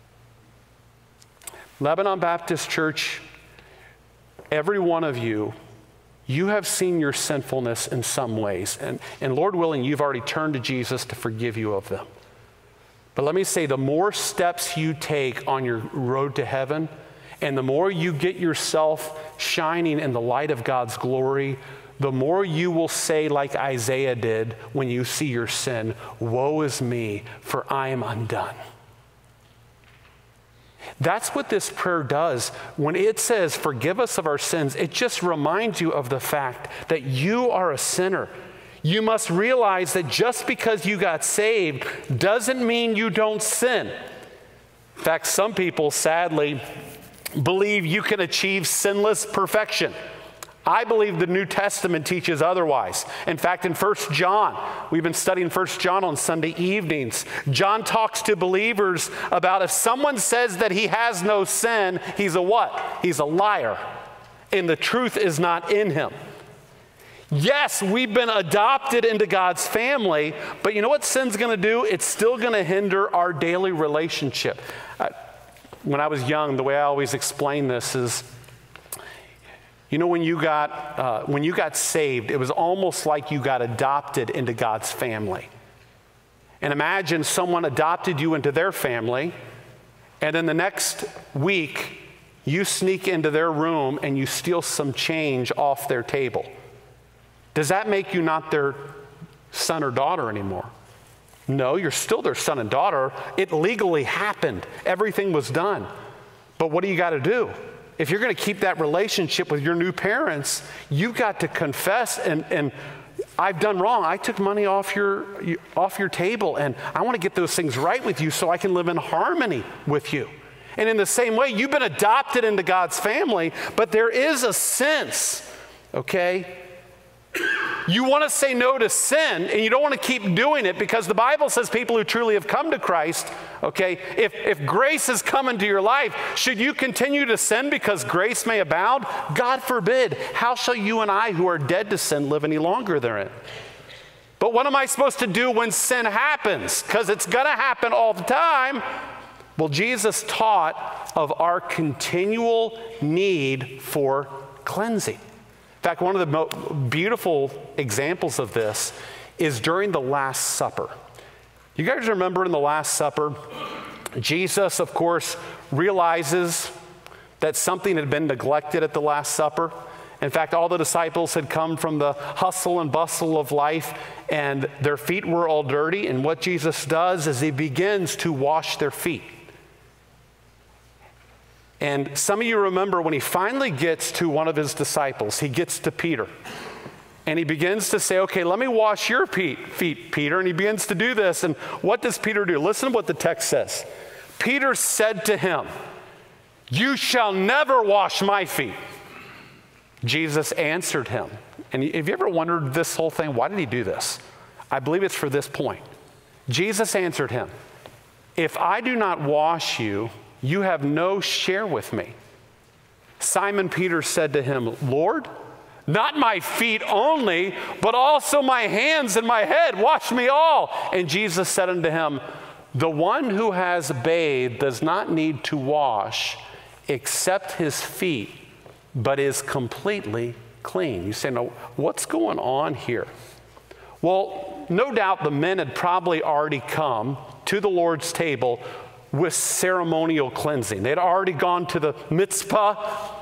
Lebanon Baptist Church, every one of you, you have seen your sinfulness in some ways. And Lord willing, you've already turned to Jesus to forgive you of them. But let me say, the more steps you take on your road to heaven, and the more you get yourself shining in the light of God's glory, the more you will say, like Isaiah did when you see your sin, woe is me, for I am undone. That's what this prayer does. When it says, forgive us of our sins, it just reminds you of the fact that you are a sinner. You must realize that just because you got saved doesn't mean you don't sin. In fact, some people sadly believe you can achieve sinless perfection. I believe the New Testament teaches otherwise. In fact, in 1 John, we've been studying 1 John on Sunday evenings. John talks to believers about if someone says that he has no sin, he's a what? He's a liar. And the truth is not in him. Yes, we've been adopted into God's family, but you know what sin's going to do? It's still going to hinder our daily relationship. When I was young, the way I always explain this is, you know, when you got saved, it was almost like you got adopted into God's family. And imagine someone adopted you into their family, and then the next week, you sneak into their room and you steal some change off their table. Does that make you not their son or daughter anymore? No, you're still their son and daughter. It legally happened. Everything was done. But what do you got to do? If you're going to keep that relationship with your new parents, you've got to confess and I've done wrong. I took money off your table, and I want to get those things right with you so I can live in harmony with you. And in the same way, you've been adopted into God's family, but there is a sense, okay? You want to say no to sin, and you don't want to keep doing it because the Bible says people who truly have come to Christ, okay, if grace has come into your life, should you continue to sin because grace may abound? God forbid. How shall you and I who are dead to sin live any longer therein? But what am I supposed to do when sin happens? Because it's going to happen all the time. Well, Jesus taught of our continual need for cleansing. In fact, one of the most beautiful examples of this is during the Last Supper. You guys remember in the Last Supper, Jesus, of course, realizes that something had been neglected at the Last Supper. In fact, all the disciples had come from the hustle and bustle of life, and their feet were all dirty. And what Jesus does is he begins to wash their feet. And some of you remember when he finally gets to one of his disciples, he gets to Peter. And he begins to say, okay, let me wash your feet, Peter. And he begins to do this. And what does Peter do? Listen to what the text says. Peter said to him, "You shall never wash my feet." Jesus answered him. And have you ever wondered this whole thing? Why did he do this? I believe it's for this point. Jesus answered him, "If I do not wash you, you have no share with me." Simon Peter said to him, "Lord, not my feet only, but also my hands and my head. Wash me all." And Jesus said unto him, "The one who has bathed does not need to wash except his feet, but is completely clean." You say, "No, what's going on here?" Well, no doubt the men had probably already come to the Lord's table with ceremonial cleansing. They'd already gone to the mitzvah,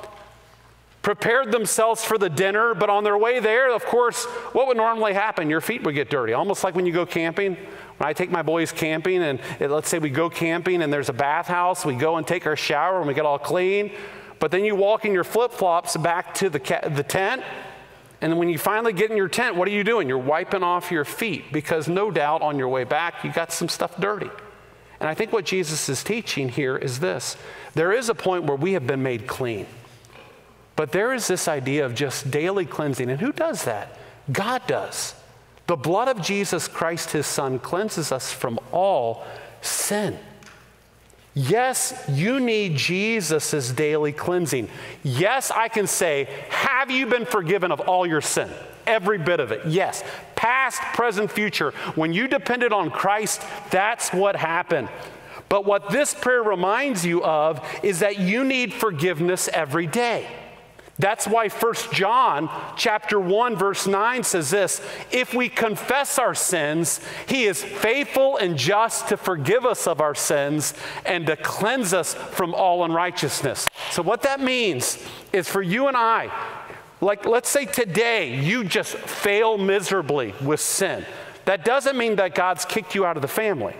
prepared themselves for the dinner, but on their way there, of course, what would normally happen? Your feet would get dirty, almost like when you go camping. When I take my boys camping, and let's say we go camping and there's a bathhouse, we go and take our shower and we get all clean, but then you walk in your flip-flops back to the tent, and when you finally get in your tent, what are you doing? You're wiping off your feet because no doubt on your way back, you got some stuff dirty. And I think what Jesus is teaching here is this. There is a point where we have been made clean. But there is this idea of just daily cleansing. And who does that? God does. The blood of Jesus Christ, his son, cleanses us from all sin. Yes, you need Jesus' daily cleansing. Yes, I can say, have you been forgiven of all your sin? Every bit of it, yes. Past, present, future. When you depended on Christ, that's what happened. But what this prayer reminds you of is that you need forgiveness every day. That's why 1 John chapter 1, verse 9 says this: "If we confess our sins, he is faithful and just to forgive us of our sins and to cleanse us from all unrighteousness." So what that means is for you and I, like, let's say today you just fail miserably with sin. That doesn't mean that God's kicked you out of the family.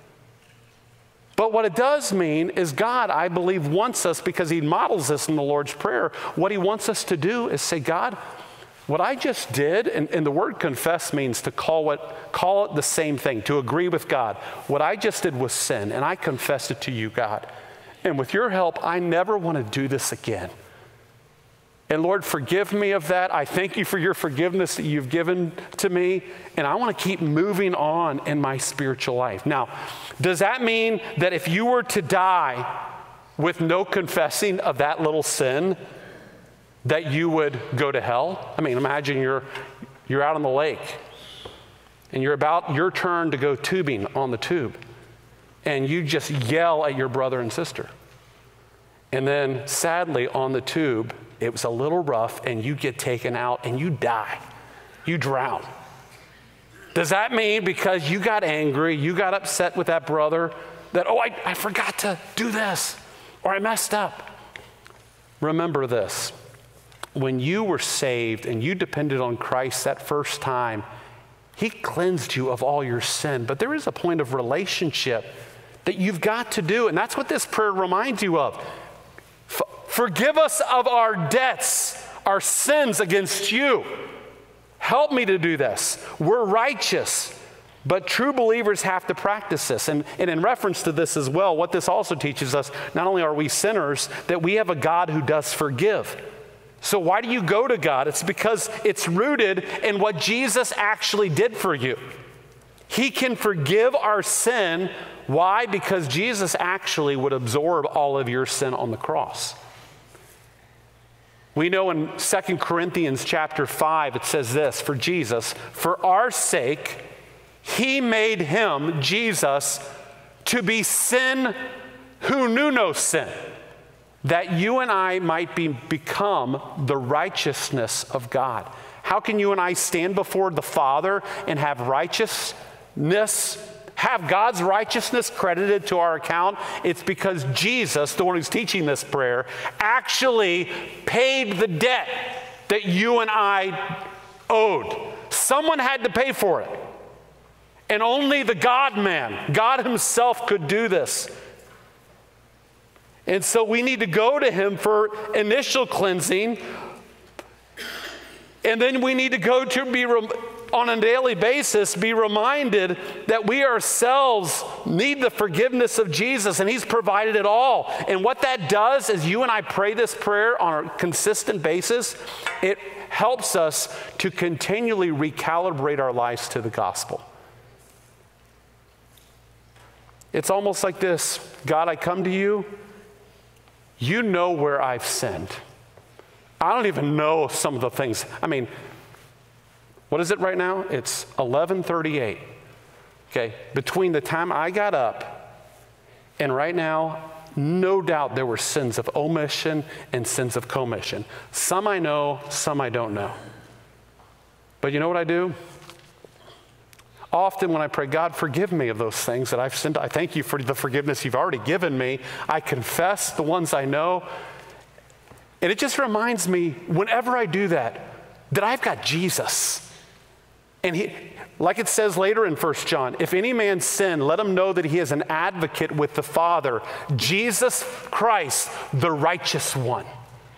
But what it does mean is God, I believe, wants us, because he models this in the Lord's Prayer, what he wants us to do is say, God, what I just did, and the word confess means to call it the same thing, to agree with God. What I just did was sin, and I confess it to you, God. And with your help, I never want to do this again. And Lord, forgive me of that. I thank you for your forgiveness that you've given to me. And I want to keep moving on in my spiritual life. Now, does that mean that if you were to die with no confessing of that little sin, that you would go to hell? I mean, imagine you're out on the lake and you're about your turn to go tubing on the tube. And you just yell at your brother and sister. And then sadly on the tube, it was a little rough and you get taken out and you die. You drown. Does that mean because you got angry, you got upset with that brother, that, oh, I forgot to do this, or I messed up? remember this. When you were saved and you depended on Christ that first time, he cleansed you of all your sin. But there is a point of relationship that you've got to do, and that's what this prayer reminds you of. Forgive us of our debts, our sins against you. Help me to do this. We're righteous, but true believers have to practice this. And in reference to this as well, what this also teaches us, not only are we sinners, that we have a God who does forgive. So why do you go to God? It's because it's rooted in what Jesus actually did for you. He can forgive our sin. Why? Because Jesus actually would absorb all of your sin on the cross. We know in 2 Corinthians chapter 5, it says this, for Jesus, for our sake, he made him, Jesus, to be sin who knew no sin, that you and I might become the righteousness of God. How can you and I stand before the Father and have righteousness, have God's righteousness credited to our account? It's because Jesus, the one who's teaching this prayer, actually paid the debt that you and I owed. Someone had to pay for it. And only the God-man, God himself, could do this. And so we need to go to him for initial cleansing. And then we need to go to be on a daily basis, be reminded that we ourselves need the forgiveness of Jesus, and he's provided it all. And what that does is you and I pray this prayer on a consistent basis. It helps us to continually recalibrate our lives to the gospel. It's almost like this: God, I come to you. You know where I've sinned. I don't even know some of the things. I mean, what is it right now? It's 11:38. Okay, between the time I got up and right now, no doubt there were sins of omission and sins of commission. Some I know, some I don't know. But you know what I do? Often when I pray, God, forgive me of those things that I've sinned. I thank you for the forgiveness you've already given me. I confess the ones I know. And it just reminds me, whenever I do that I've got Jesus. And he, like it says later in 1 John, if any man sin, let him know that he is an advocate with the Father, Jesus Christ, the righteous one.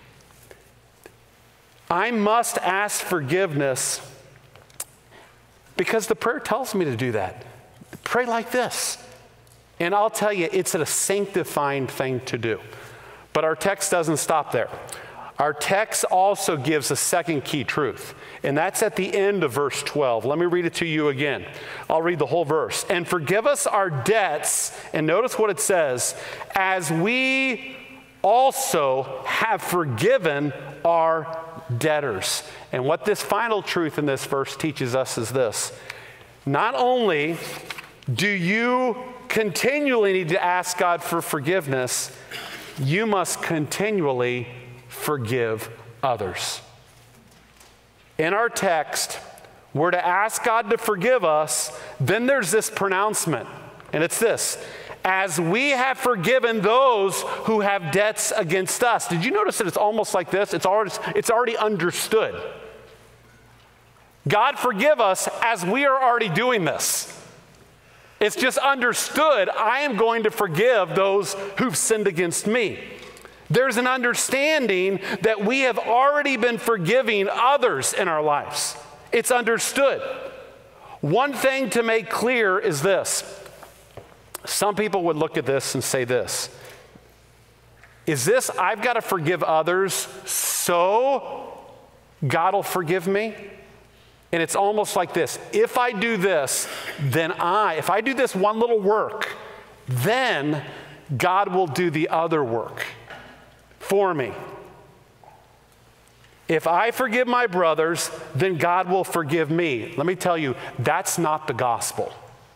I must ask forgiveness because the prayer tells me to do that. Pray like this. And I'll tell you, it's a sanctifying thing to do. But our text doesn't stop there. Our text also gives a second key truth, and that's at the end of verse 12. Let me read it to you again. I'll read the whole verse. And forgive us our debts, and notice what it says, as we also have forgiven our debtors. And what this final truth in this verse teaches us is this: not only do you continually need to ask God for forgiveness, you must continually forgive others. In our text, we're to ask God to forgive us. Then there's this pronouncement, and it's this: as we have forgiven those who have debts against us. Did you notice that it's almost like this? It's already understood. God, forgive us as we are already doing this. It's just understood. I am going to forgive those who've sinned against me. There's an understanding that we have already been forgiving others in our lives. It's understood. One thing to make clear is this. Some people would look at this and say this: is this, I've got to forgive others so God will forgive me? And it's almost like this: if I do this, then if I do this one little work, then God will do the other work for me. If I forgive my brothers, then God will forgive me. Let me tell you, that's not the gospel.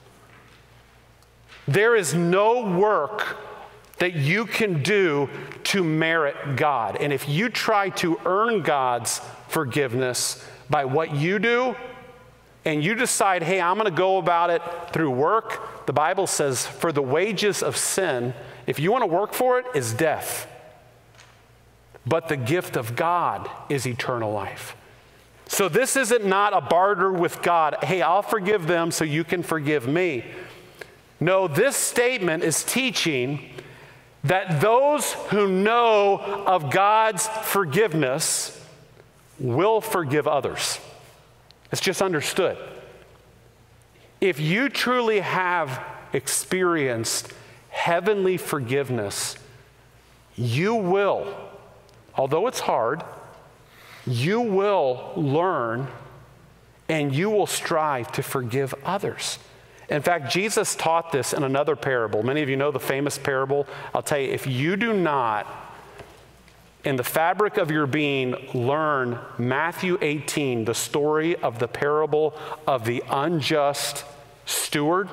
There is no work that you can do to merit God. And if you try to earn God's forgiveness by what you do, and you decide, hey, I'm going to go about it through work, the Bible says, for the wages of sin, if you want to work for it, is death. but the gift of God is eternal life. So this isn't not a barter with God. Hey, I'll forgive them so you can forgive me. No, this statement is teaching that those who know of God's forgiveness will forgive others. It's just understood. If you truly have experienced heavenly forgiveness, you will, although it's hard, you will learn and you will strive to forgive others. In fact, Jesus taught this in another parable. Many of you know the famous parable. I'll tell you, if you do not, in the fabric of your being, learn Matthew 18, the story of the parable of the unjust steward,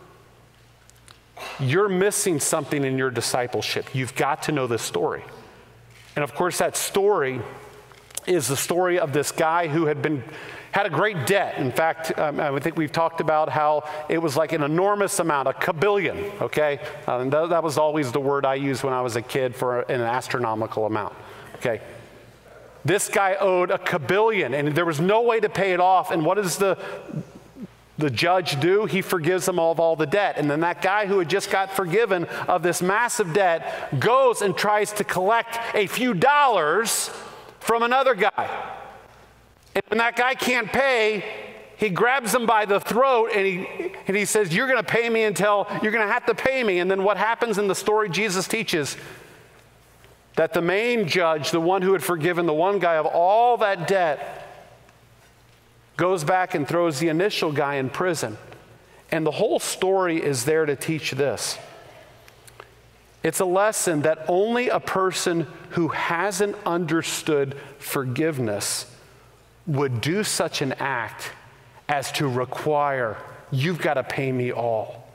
you're missing something in your discipleship. You've got to know this story. And of course, that story is the story of this guy who had a great debt. In fact, I think we've talked about how it was like an enormous amount, a kabillion, okay? That was always the word I used when I was a kid for an astronomical amount, okay? This guy owed a kabillion, and there was no way to pay it off. And what does the judge do? He forgives him of all the debt. And then that guy who had just got forgiven of this massive debt goes and tries to collect a few dollars from another guy. And when that guy can't pay, he grabs him by the throat and he says, you're going to pay me until you're going to have to pay me. And then what happens in the story Jesus teaches, that the main judge, the one who had forgiven the one guy of all that debt, goes back and throws the initial guy in prison. And the whole story is there to teach this. It's a lesson that only a person who hasn't understood forgiveness would do such an act as to require, you've got to pay me all.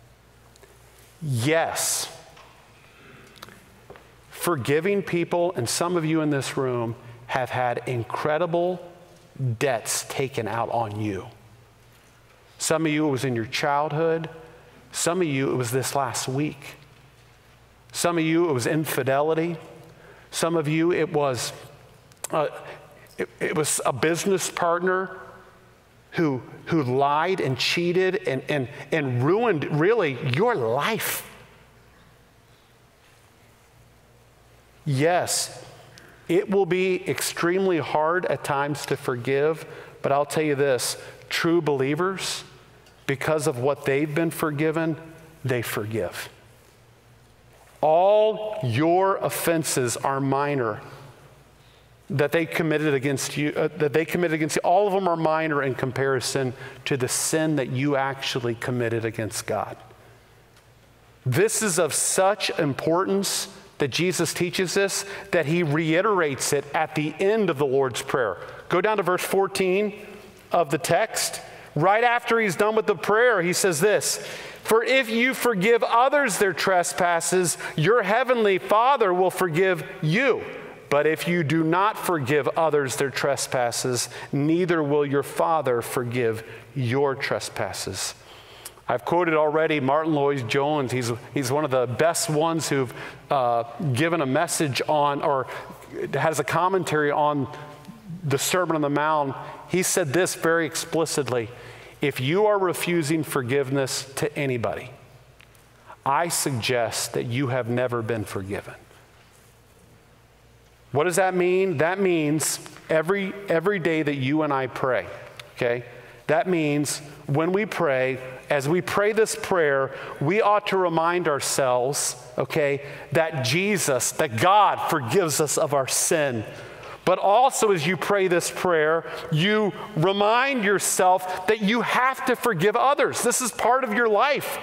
Yes, forgiving people, and some of you in this room have had incredible debts taken out on you. Some of you, it was in your childhood. Some of you, it was this last week. Some of you, it was infidelity. Some of you, it was a business partner who lied and cheated and ruined, really, your life. Yes, it will be extremely hard at times to forgive, but I'll tell you this, true believers, because of what they've been forgiven, they forgive. All your offenses are minor that they committed against you, all of them are minor in comparison to the sin that you actually committed against God. This is of such importance that Jesus teaches this, that he reiterates it at the end of the Lord's Prayer. Go down to verse 14 of the text. Right after he's done with the prayer, he says this, "For if you forgive others their trespasses, your heavenly Father will forgive you. But if you do not forgive others their trespasses, neither will your Father forgive your trespasses." I've quoted already Martin Lloyd-Jones. He's one of the best ones who've given a message on, or has a commentary on the Sermon on the Mount. He said this very explicitly: if you are refusing forgiveness to anybody, I suggest that you have never been forgiven. What does that mean? That means every day that you and I pray, okay? That means when we pray, as we pray this prayer, we ought to remind ourselves, okay, that Jesus, that God forgives us of our sin. But also as you pray this prayer, you remind yourself that you have to forgive others. This is part of your life.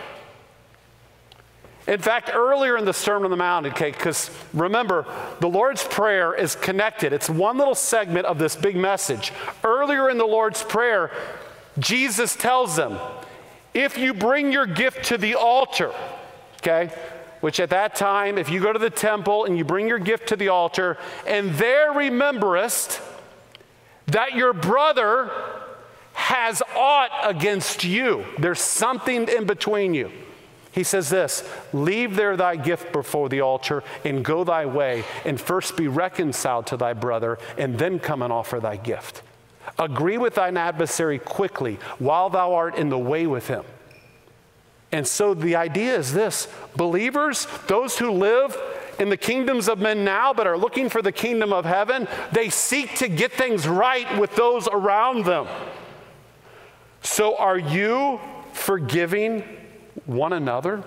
In fact, earlier in the Sermon on the Mount, okay, because remember, the Lord's Prayer is connected. It's one little segment of this big message. Earlier in the Lord's Prayer, Jesus tells them, if you bring your gift to the altar, okay, which at that time, if you go to the temple and you bring your gift to the altar, and there rememberest that your brother has aught against you, there's something in between you. He says this, leave there thy gift before the altar and go thy way, and first be reconciled to thy brother, and then come and offer thy gift. Agree with thine adversary quickly while thou art in the way with him. And so the idea is this, believers, those who live in the kingdoms of men now but are looking for the kingdom of heaven, they seek to get things right with those around them. So are you forgiving one another?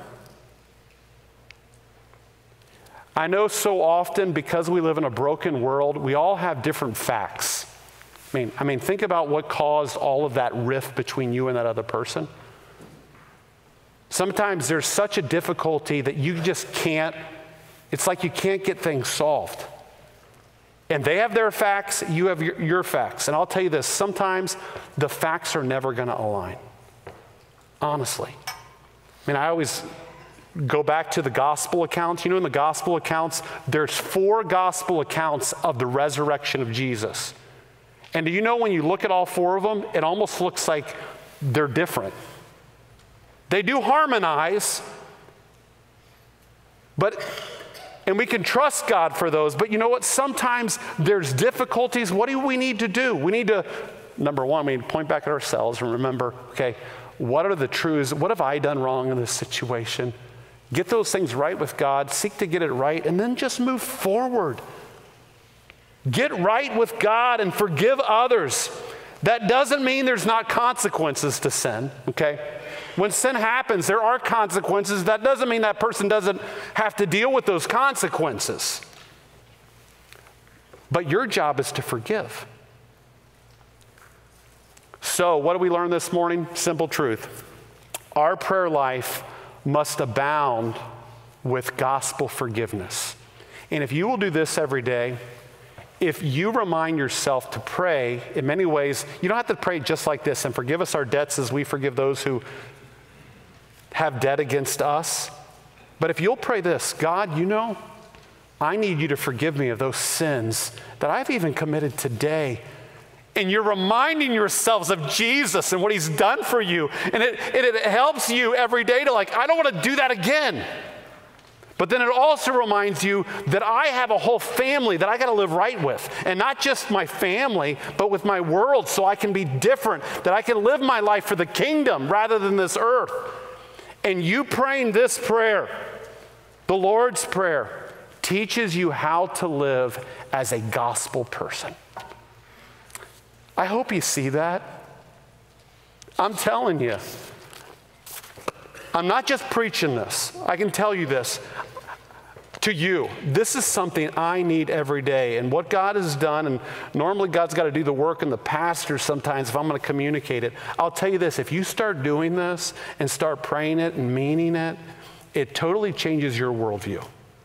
I know so often, because we live in a broken world, we all have different facts. I mean, think about what caused all of that rift between you and that other person. Sometimes there's such a difficulty that you just can't, it's like you can't get things solved. And they have their facts, you have your facts. And I'll tell you this, sometimes the facts are never going to align. Honestly. I mean, I always go back to the gospel accounts. You know, in the gospel accounts, there's 4 gospel accounts of the resurrection of Jesus. And do you know, when you look at all 4 of them, it almost looks like they're different. They do harmonize, and we can trust God for those. But you know what? Sometimes there's difficulties. What do we need to do? We need to, number one, we need to point back at ourselves and remember, okay, what are the truths? What have I done wrong in this situation? Get those things right with God. Seek to get it right, and then just move forward. Get right with God and forgive others. That doesn't mean there's not consequences to sin, okay? When sin happens, there are consequences. That doesn't mean that person doesn't have to deal with those consequences. But your job is to forgive. So, what do we learn this morning? Simple truth. Our prayer life must abound with gospel forgiveness. And if you will do this every day, if you remind yourself to pray, in many ways, you don't have to pray just like this, and forgive us our debts as we forgive those who have debt against us. But if you'll pray this, God, you know, I need you to forgive me of those sins that I've even committed today. And you're reminding yourselves of Jesus and what he's done for you. And it helps you every day to, like, I don't want to do that again. But then it also reminds you that I have a whole family that I got to live right with. And not just my family, but with my world, so I can be different, that I can live my life for the kingdom rather than this earth. And you praying this prayer, the Lord's Prayer, teaches you how to live as a gospel person. I hope you see that. I'm telling you. I'm not just preaching this. I can tell you this. To you, this is something I need every day. And what God has done, and normally God's got to do the work in the pastor sometimes if I'm going to communicate it. I'll tell you this, if you start doing this and start praying it and meaning it, it totally changes your worldview.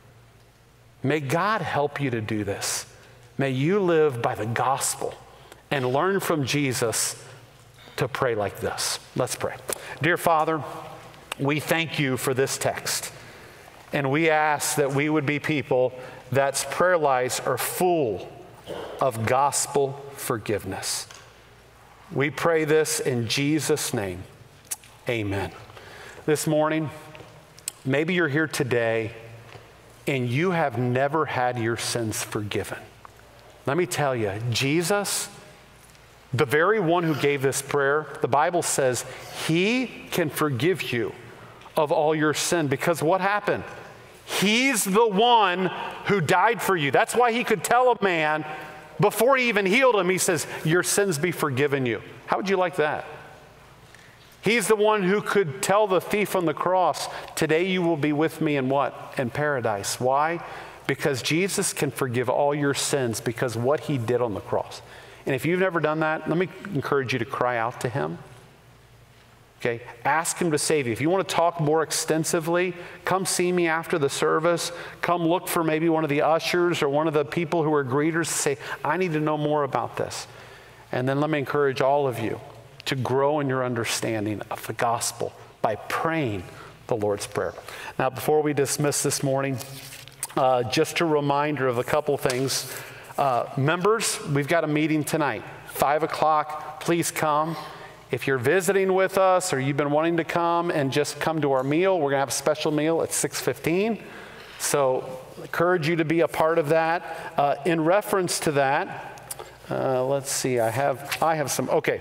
May God help you to do this. May you live by the gospel and learn from Jesus to pray like this. Let's pray. Dear Father, we thank you for this text. And we ask that we would be people that's prayer lives are full of gospel forgiveness. We pray this in Jesus' name. Amen. This morning, maybe you're here today and you have never had your sins forgiven. Let me tell you, Jesus, the very one who gave this prayer, the Bible says he can forgive you of all your sin, because what happened? He's the one who died for you. That's why he could tell a man before he even healed him, he says, your sins be forgiven you. How would you like that? He's the one who could tell the thief on the cross, today you will be with me in what? In paradise. Why? Because Jesus can forgive all your sins because what he did on the cross. And if you've never done that, let me encourage you to cry out to him. Okay, ask him to save you. If you want to talk more extensively, come see me after the service. Come look for maybe one of the ushers or one of the people who are greeters to say, I need to know more about this. And then let me encourage all of you to grow in your understanding of the gospel by praying the Lord's Prayer. Now, before we dismiss this morning, just a reminder of a couple things. Members, we've got a meeting tonight, 5 o'clock. Please come. If you're visiting with us or you've been wanting to come and just come to our meal, we're going to have a special meal at 6:15. So I encourage you to be a part of that. In reference to that, let's see, I have some, okay.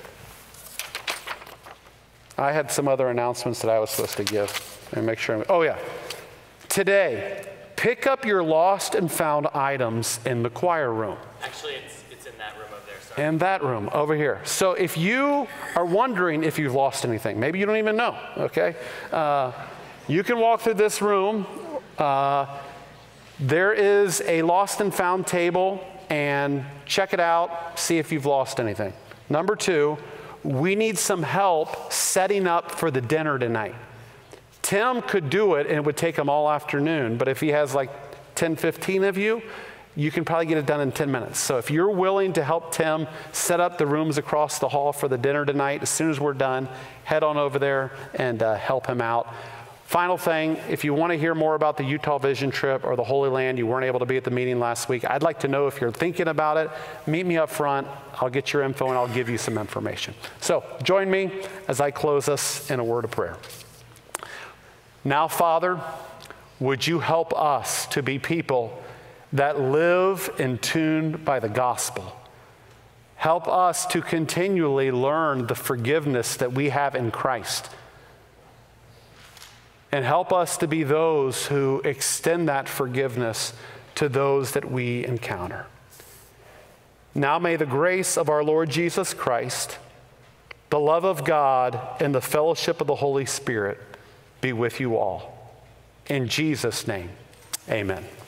I had some other announcements that I was supposed to give. And make sure, oh yeah. Today, pick up your lost and found items in the choir room. Actually, it's in that room over there. Sorry. In that room over here. So if you are wondering if you've lost anything, maybe you don't even know, okay? You can walk through this room. There is a lost and found table, and check it out, see if you've lost anything. Number 2, we need some help setting up for the dinner tonight. Tim could do it, and it would take him all afternoon, but if he has like 10, 15 of you, you can probably get it done in 10 minutes. So if you're willing to help Tim set up the rooms across the hall for the dinner tonight, as soon as we're done, head on over there and help him out. Final thing, if you want to hear more about the Utah Vision Trip or the Holy Land, you weren't able to be at the meeting last week, I'd like to know if you're thinking about it. Meet me up front. I'll get your info and I'll give you some information. So join me as I close us in a word of prayer. Now, Father, would you help us to be people that live in tune by the gospel? Help us to continually learn the forgiveness that we have in Christ. And help us to be those who extend that forgiveness to those that we encounter. Now may the grace of our Lord Jesus Christ, the love of God, and the fellowship of the Holy Spirit be with you all. In Jesus' name, amen.